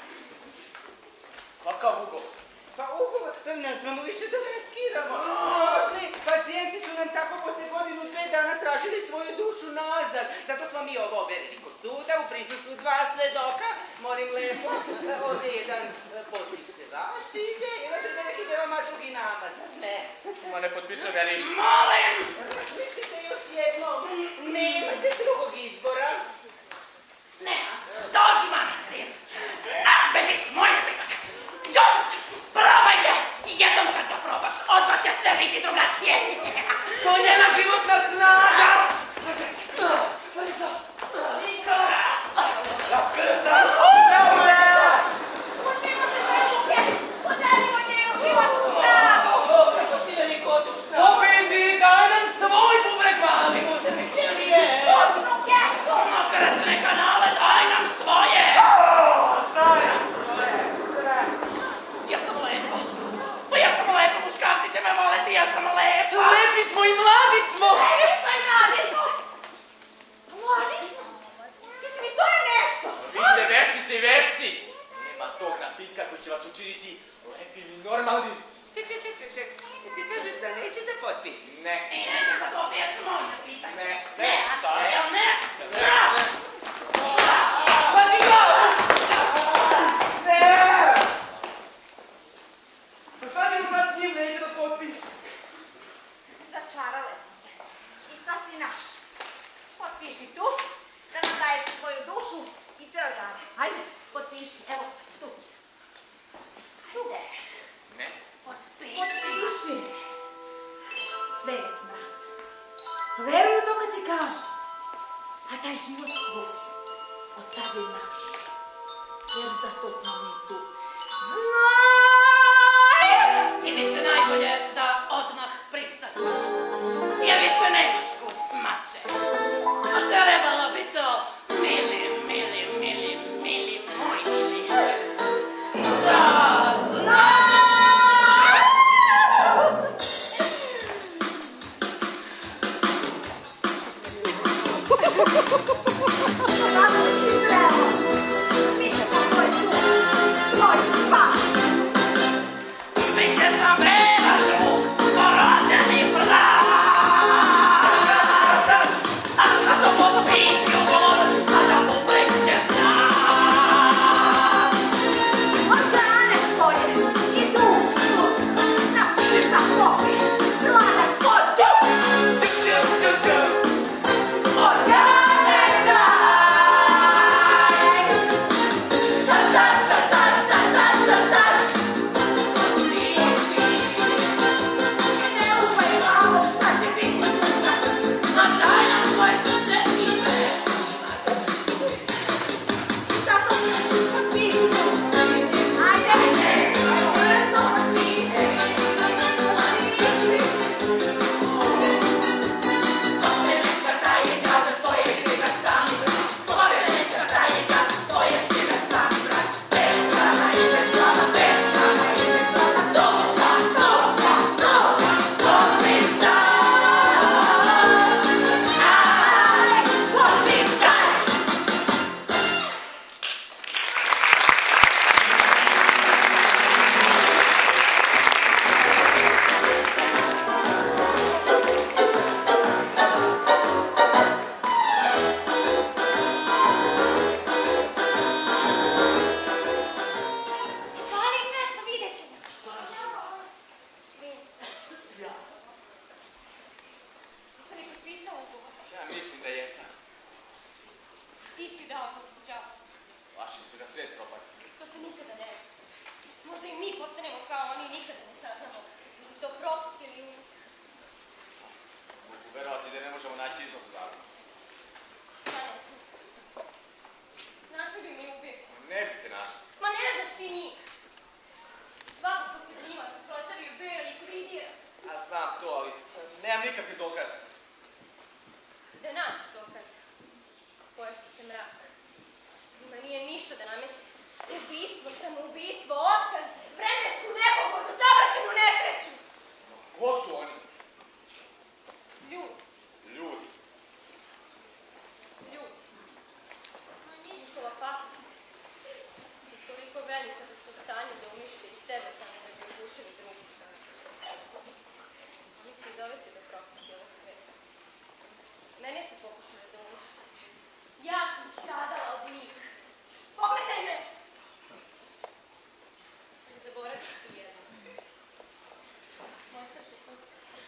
Kakav ugovor? Pa ugovor, ne smemo više da riskiramo. Prošli pacijenti su nam tako posle godinu, 2 dana tražili svoju dušu nazad. Zato smo mi ovo overili kod suda u prisustvu 2 svedoka. Molim lepo, ovdje je jedan potpis se vaš ide i na primjer ide vama drugi namazak. Ne. Ma ne potpisujem ja ništa. Molim. Mislite još jednom, nemate drugog izbora. Nema. Dođi, mamici. Na, beži, moj nebitak. Džus, probajte. Jednom kad ga probaš, odmah će sve biti drugačije. To je njena životna snaga! Uzmimo se za ruke, udarimo njenu životnu snagu. Kako ti veliko odušna? Pobedi, daj nam svoj bubreg mali! Počnu kesu. Okrećne kanale, daj nam svoje. Ja sam lepa. Pa ja sam lepa, muškarci će me voleti, ja sam lepa. Lepi smo i mladi smo! Lepi smo i mladi smo. Mladi smo? Mislim, i to je nešto. Vi ste veštice i vešci. Nema tog napitka koji će vas učiniti lepim i normalnim. Ček. Ti kažeš da nećeš da potpišeš? Ne. I nećeš da dobiješ moj napitak. Ne. Šta je? Jel ne? Pa ti glavu! Ne! Pa šta ćemo sad s njim, neće da potpiše? Začarale smo te. I sad si naš. Potpiši tu, da nam daješ svoju dušu i sve od dana. Ajde, potpiši. Evo, tu. Ajde. Ne. Potpiši. Sve je smrt. Veruj u to kad ti kažem. A taj život tvoj od sad je naš. Jer zato smo mi tu. Znaj! I bit će najbolje da odmah pristaneš. Ja više nemaš kud, mače. A trebalo bi to, mili moj mili. Da znam! Kako si zrela? Mi ćemo tvoj tu, tvoj spas. Biće sam vrela. se da svijet propadne. To se nikada ne zna. Možda i mi postanemo kao oni, nikada ne saznamo. To propust ili uspjeh. Mogu verovati da ne možemo naći izlaz odavde. Ja ne znam. Našli bi mi uvijek. Ne bi te našli. Ma ne znaš ti njih. Svako ko se njima se prostavio bio je likvidira. Ja znam to, ali nemam nikakve dokaze. Da nađeš dokaze. Poješćete mrak. Njima nije ništa da namesti. Ubijstvo, samoubistvo, otkaz, vremensku nepogodu, saobraćajnu nesreću. Ko su oni? Ljudi. Ljudi. Ljudi. Njihova pakost je toliko velika da su u stanju da unište i sebe samo da bi ugušili drugi. Oni će i dovesti do propasti ovog sveta. Mene su pokušali da unište. Ja sam stradala od njih. Pogledaj me! Ne zaboravite si jedno. Moje srce kuca.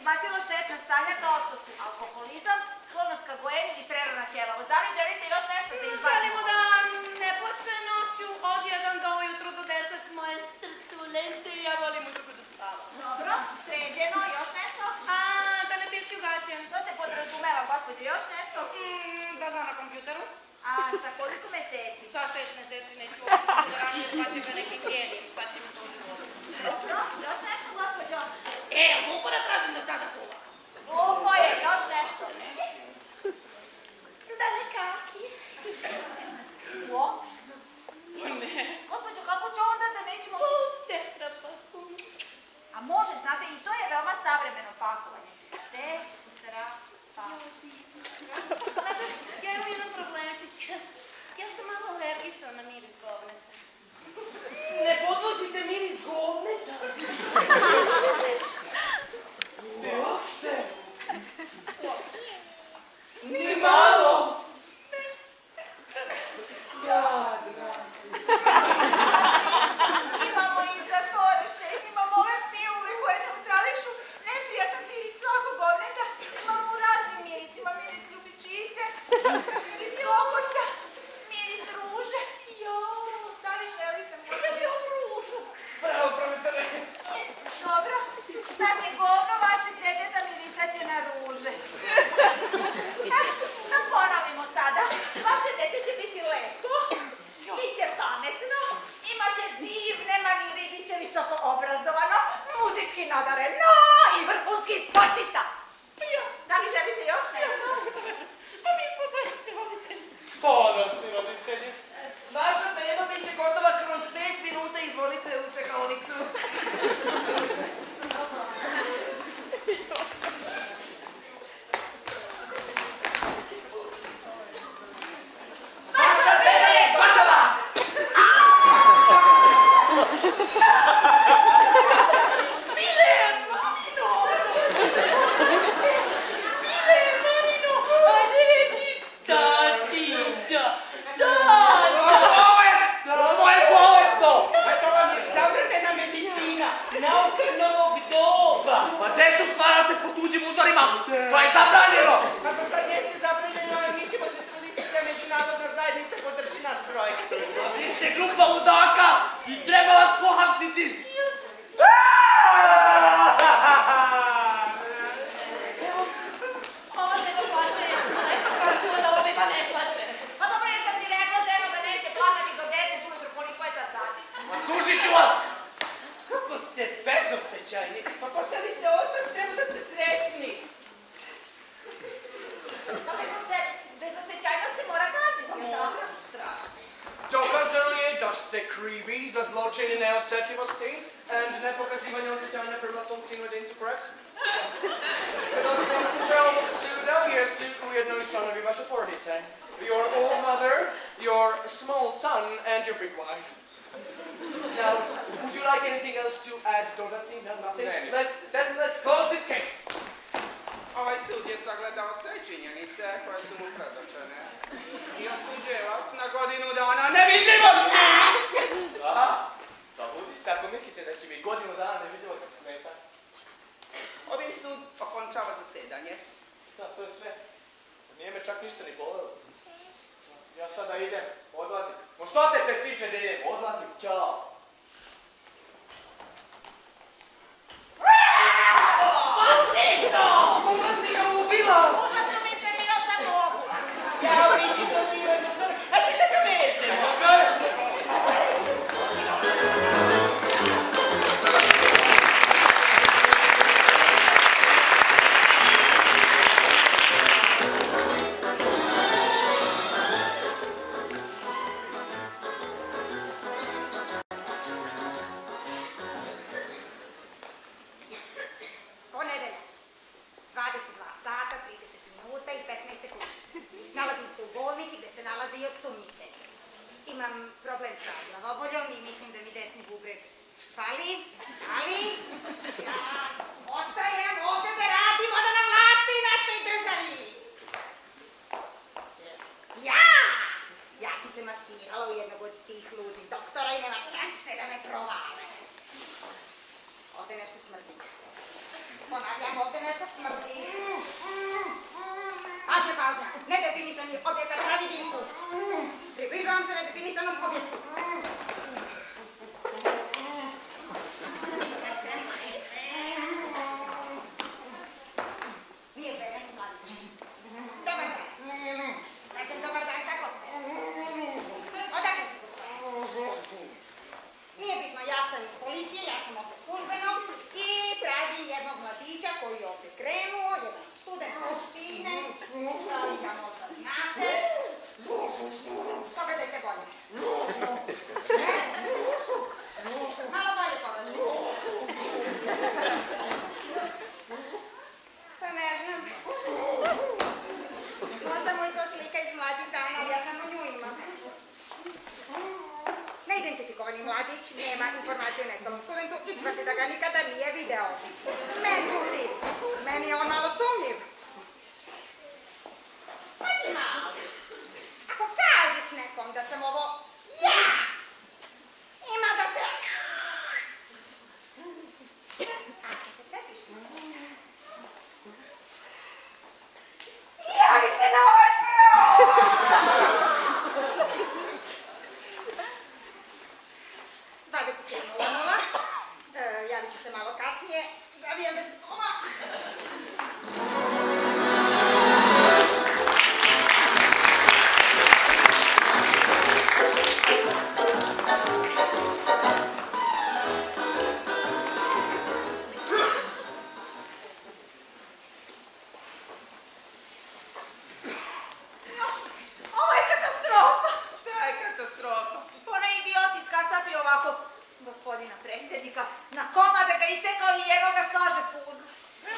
izbacilo štetna stanja kao što su alkoholizam, sklonost ka gojenju i prerana ćelavost. Da li želite još nešto da izbacimo? Želimo da ne počne noću od 1 do ujutru do 10 moje srcu lente i ja volim u dugo da spavam. Dobro, sređeno, još nešto? A, da ne piški u gaće. To se podrazumeva, gospođe, još nešto? Da zna na kompjuteru. A sa koliko meseci? Sa 6 meseci neću ovdje da ranije zvaće ga neki genijem, šta će mi to život. Dobro, još nešto, gospođo? Glupo da tražim da zna da kuva. Glupo je, još nešto? Da ne kaki. Uopšte? Ne. Gospođo, kako će onda da nećemo... Tetrapakum. A može, znate, i to je veoma savremeno pakovanje. Tetrapakum. Znate, ja imam jedan problemčić. Ja sam malo alergična na miris govneta. Ne podvozite miris govneta? Uopšte? Ni malo? Jadna. Imamo i za to rešenje, imamo ove pilule koje neutrališu neprijatan miris svakog govneta. Imamo u raznim mirisima, miris ljubičice, miris okosa, miris ruže. Da li želite možda? Ja bih ovu ružu. Bravo, profesore. Dobro, znači govno vašeg deteta mirisaće na ruže. Da ponovimo sada. Vaše dete će biti lepo, biće pametno, imaće divne manire i biće visoko obrazovano, muzički nadareno i vrhunski sportista. Da li želite još nešto? Pa mi smo srećni roditelji. Ponosni roditelji. Vaša beba bit će gotova kroz 5 minuta, izvolite u čekaonicu. Vaša beba je gotova! Mile, mamino! Mile, mamino! Ajde reci tatica! Ovo je bolesno! To vam je savremena medicina, nauka novog doba. Pa decu stvarate po tuđim uzorima, to je zabranjeno! Kako sad jeste zabranjeno, ali mi ćemo se truditi da međunarodna zajednica podrži naš projekt. Vi ste grupa ludaka i treba vas pohapsiti! Ova nema plaće, ja sam neko tražila da ova ima ne plaće. Pa dobro, jesam ti rekla ženo da neće plakati do 10 ujutru, koliko je sad sati? Ma tužit ću vas! Kako ste bezosećajni, pa postali ste otac, treba da ste srećni. Pa bezosećajnost se mora kazniti, je tako? Strašno. Dokazano je da ste krivi za zločini neosjetljivosti and nepokazivanje osjećanja prema svom sinu jedincu, correct? Svjedoci pravog suda jesu ujedno i članovi vaše porodice. Your old mother, your small son, and your big wife. Now, would you like anything else to add, dodati? No, nothing? Then let's close this case. Ovaj sud je sagledao sve činjenice koje su mu predočene i osuđuje vas na godinu dana nevidljivosti! Aha, pa budiste ako mislite da će mi godinu dana nevidljivosti smeta. Ovim sud okončava zasedanje. Šta, to je sve? Nije me čak ništa ni bolelo. Ja sada idem, odlazim. No što te se tiče da idem? Odlazim, čao. Ona si ga ubila! Možda mi se mi još da mogu. Ja vidim da ti je doktor. Ajde da ga vežemo! Ponedeljak, 22 sata, 30 minuta i 15 sekundi. Nalazim se u bolnici gde se nalazi i osumnjičeni. Imam problem sa glavoboljom i mislim da mi desni bubreg fali, ali ja ostajem ovde da radim ono na vlasti našoj državi. Ja sam se maskirala u jednog od tih ludih doktora i nema šanse da me provale. Ovde nešto smrdi. Ponavljam. stavljam, ovdje nešto smrdi. Pažnja, pažnja, nedefinisani objekat na vidinku. Približavam se nedefinisanom objektu. Nije sve, neki mladić. Dobar dan. Kažem dobar dan, kako ste? Odakle ste gospodine? Nije bitno, ja sam iz policije, ja sam ovdje službeno i tražim jednog mladića koji je ovdje krenuo, jedan student Puštine, što li ga možda znate. Pogledajte bolje. Ne? Malo bolje pogledajte. Pa ne znam. Možda mu je to slika iz mlađih dana, ali ja sam u nju imam. Neidentifikovani mladić nema informaciju o nestalom studentu i tvrdi da ga nikada nije video. Međutim, meni je on malo sumnjiv. Pazi malo. Ako kažeš nekom da sam ovo ja, ima da te... Ako se setiš? Javi se na ovaj broj! 21:00. Javit ću se malo kasnije. Zavijem bez doma. Ovo je katastrofa! Šta je katastrofa? Onaj idiot iskasapio ovako gospodina predsjednika na komade ga isekao i jedno ga slaže puzu.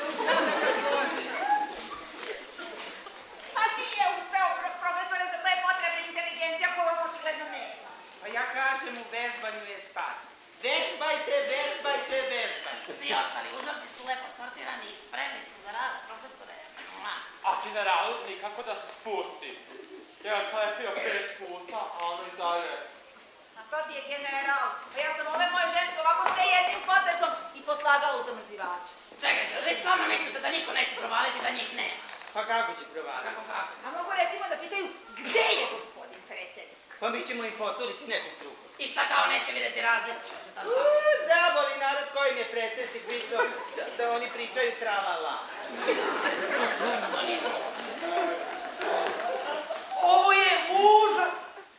Pa nije uspeo profesore, za to je potrebna inteligencija koju on očigledno nema. Pa ja kažem, u vežbanju je spas. Vežbajte, vežbajte, vežbajte. Svi ostali uzorci su lepo sortirani i spremni su za rad, profesore. A generalu nikako da se spusti. Ja ga klepio 5 puta, a ono i dalje. A to ti je general. A ja sam ove moje ženske ovako sve jednim potezom i poslagala u zamrzivače. Čekajte, vi stvarno mislite da niko neće provaliti da njih nema? Pa kako će provaliti? Kako? A mogu recimo da pitaju gde je gospodin predsjednik? Pa mi ćemo im poturiti nekog drugog. I šta kao neće vidjeti razliku? Zaboli narod kojim je predsjednik vidio da oni pričaju travala. Ovo je užas!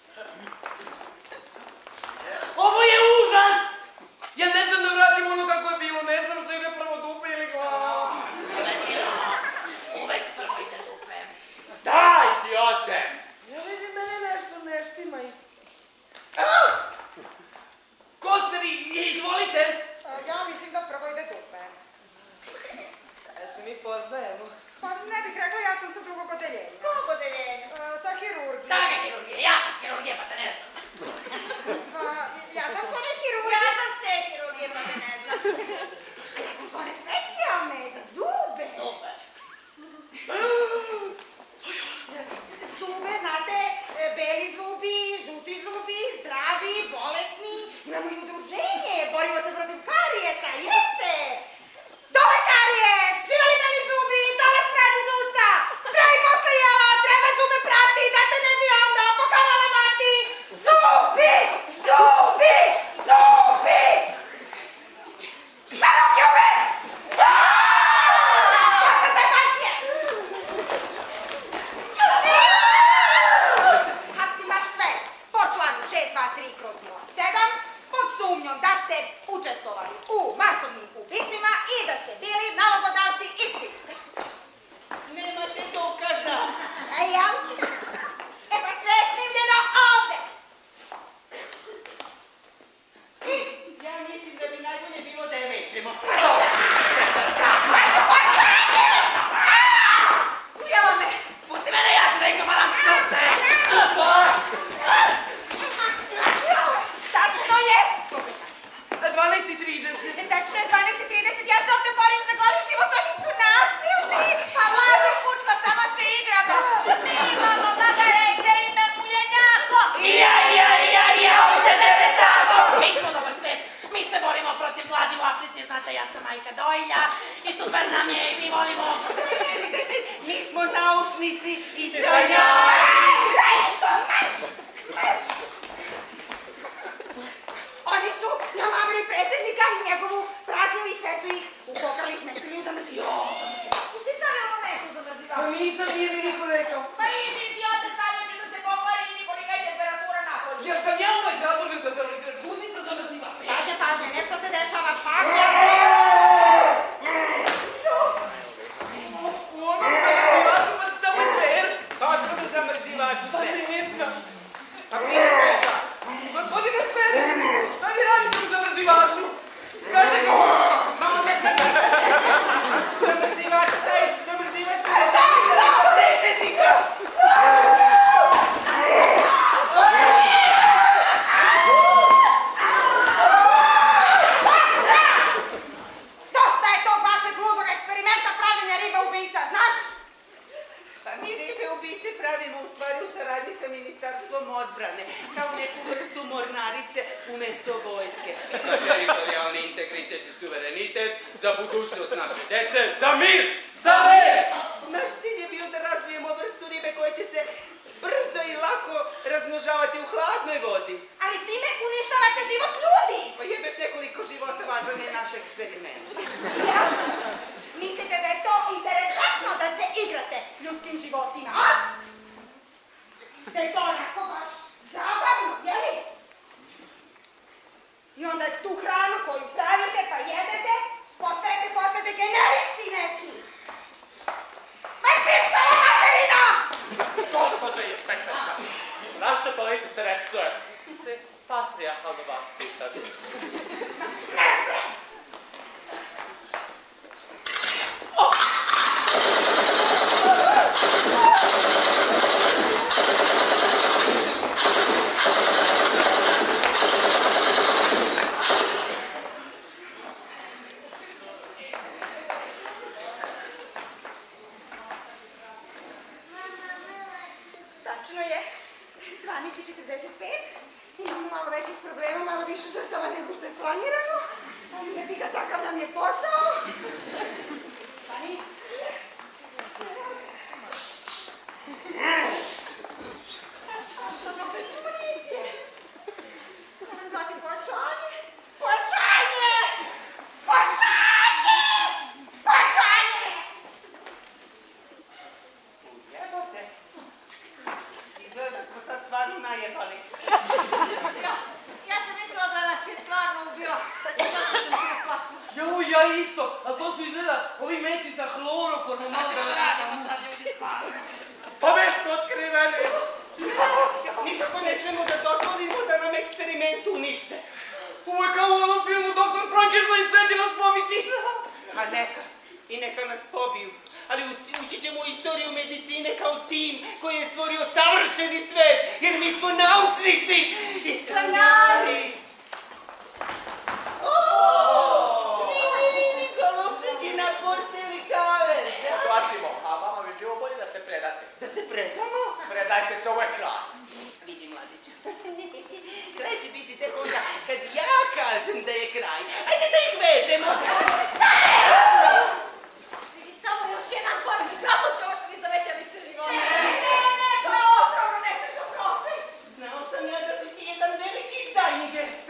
Ovo je užas! Ja ne znam da vratim ono kako je bilo, ne znam što ide prvo dupe ili glava. Uvek prvo ide dupe. Da, idiote! Ja vidim, mene nešto ne štima i... Ko ste vi? Izvolite! Ja mislim da prvo ide dupe. Ja se mi poznajemo. Pa ne bih rekla, ja sam sa drugog odeljenja. Kog odeljenja? Sa hirurgije. Stane hirurgije, ja sam s hirurgije pa te ne znam. Pa, ja sam s one hirurgije. Ja sam s te hirurgije pa te ne znam. A ja sam s one specijalne, za zube. Super. Zube, znate, beli zubi, žuti zubi, zdravi, bolesni. Imamo i udruženje, borimo se protiv karijesa, jeste? Dole karijes, živali beli zubi, dole smrad iz usta. Zdravi posle jela, treba zube prati, da te ne bi onda pokalala mati. je i mi volimo. Mi smo naučnici i sanjari. Sreto, marš! Oni su namavili predsjednika i njegovu pratnju i sve su ih ukokali i smestili u zamrzivač. Ti stavio ono mesto za mrzivač? Pa nisam, nije mi niko rekao. Pa i mi idiote stavljaju da se pokvari i vidi kolika je temperatura napolju. Jer sam ja uvek zadužen da budite za mrzivač. Paže, nešto se dešava, pažnja! Kako da zamrzivaču sve? Pa prije toga. Gospodine Pere, šta vi radite u zamrzivaču? Kaže ko? Zamrzivač, taj zamrzivač predsjednika! Dosta je tog vašeg gludog eksperimenta pravljenja riba ubica, znaš? Pa mi ribe ubice pravimo u stvari u saradnji sa Ministarstvom odbrane, kao neku vrstu mornarice umjesto vojske. Za teritorijalni integritet i suverenitet, za budućnost naše dece, za mir! Za mir! Naš cilj je bio da razvijemo vrstu ribe koja će se brzo i lako razmnožavati u hladnoj vodi. Ali time uništavate život ljudi! Pa jebeš nekoliko života, važan je naš eksperiment. Ja? Mislite da je to interesantno da se igrate ljudskim životima, a? Da je to onako baš zabavno, jeli? I onda tu hranu koju pravite pa jedete, postajete generici neki. Ma pišta je materina! Gospodo inspektorka, naša policija se recuje. Se patrijarhalno vas pitati. Tačno je, 12:45, imamo malo većih problema, malo više žrtava nego što je planirano, ali ne bi ga, takav nam je posao. Pani? Što nam bez municije? Zatim pojačanje, pojačanje, pojačanje, pojačanje! Jebote. Izgleda da smo sad stvarno najebali. Ja sam mislila da nas je stvarno ubila. Zato sam se uplašila. Jo, ja isto, a to su izgleda ovi meci sa hloroformom. Šta ćemo da radimo sad ljudi stvarno? Pa već smo otkriveni. Nikako ne smemo da dozvolimo da nam eksperiment unište. Ovo je kao u onom filmu Dr. Frankenstein, sve će nas pobiti. A neka, i neka nas pobiju. Ali ući ćemo u istoriju medicine kao tim koji je stvorio savršeni svet, jer mi smo naučnici i sanjari. Vidi, golubčići na posteli kave. Glasimo, a vama bi bilo bolje da se predate. Da se predamo? Predajte se, ovo je kraj. Vidi, mladiću. Kraj će biti tek onda kad ja kažem da je kraj. Ajde da ih vežemo. Vidi, samo još jedan korak i prosto će ovo što vi zovete mikser života. Ne, to je otrovno, ne smiješ da prostiš. Znao sam ja da si ti jedan veliki izdajnik.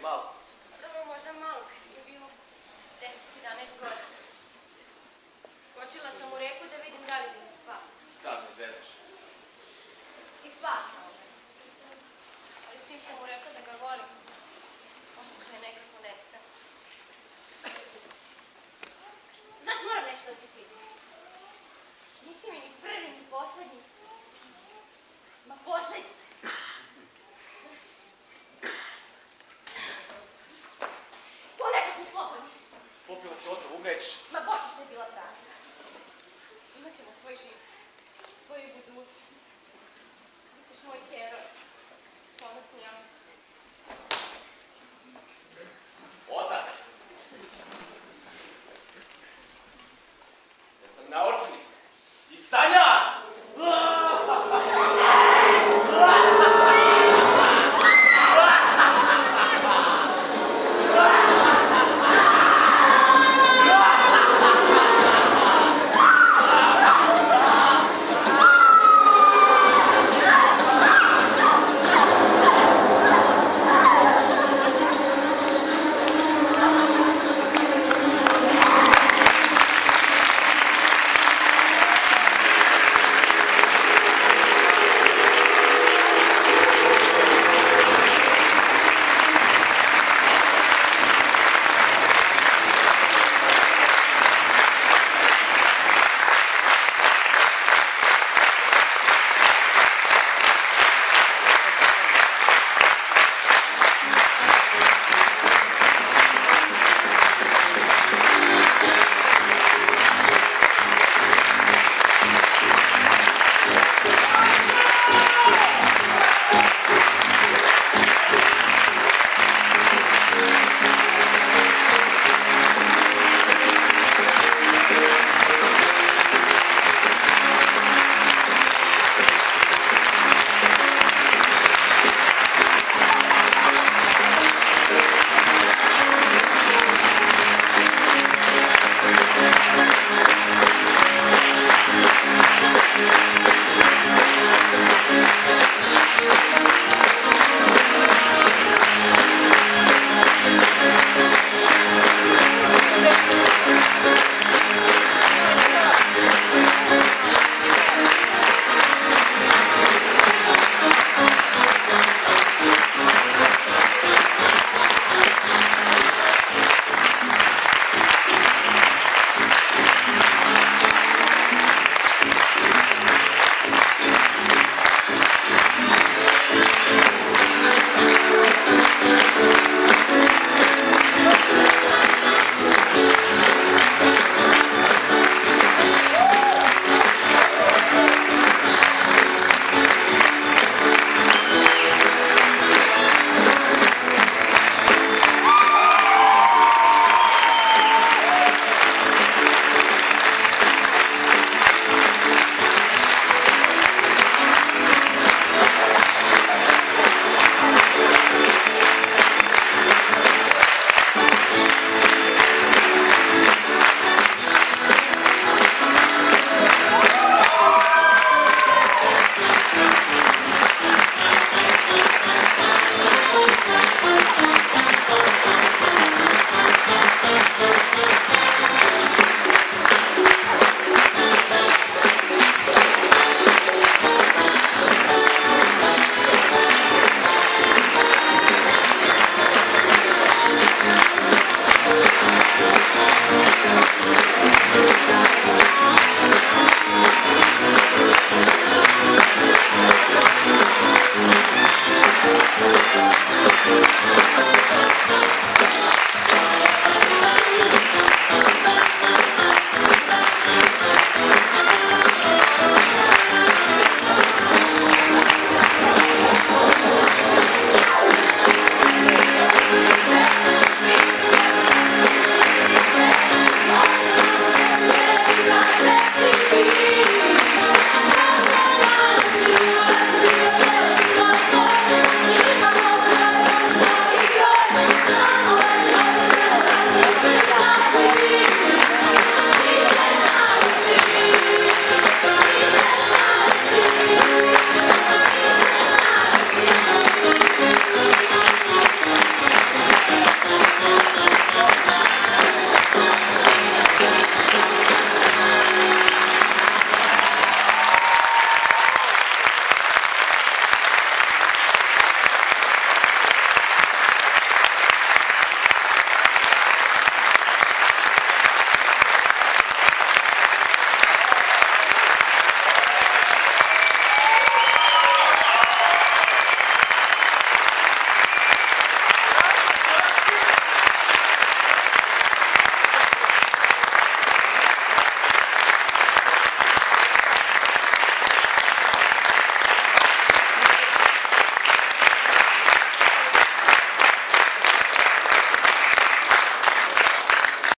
malo. Dobro, možda malo, kad je bilo 10-11 godina. Skočila sam u reku da vidim da li bi me spasao. Sad me zezaš. I spasao me. Ali čim sam mu rekla da ga volim, osjećaj nekako nestao. Znaš, moram nešto da ti priznam. Nisi mi ni prvi, ni poslednji. Ma poslednji si. Ponećak mi slobodni. Popila se otrov, umrećeš. Ma bočica je bila prazna. Imaćemo svoj život, svoju budućnost. Bićeš moj heroj, ponosni otac.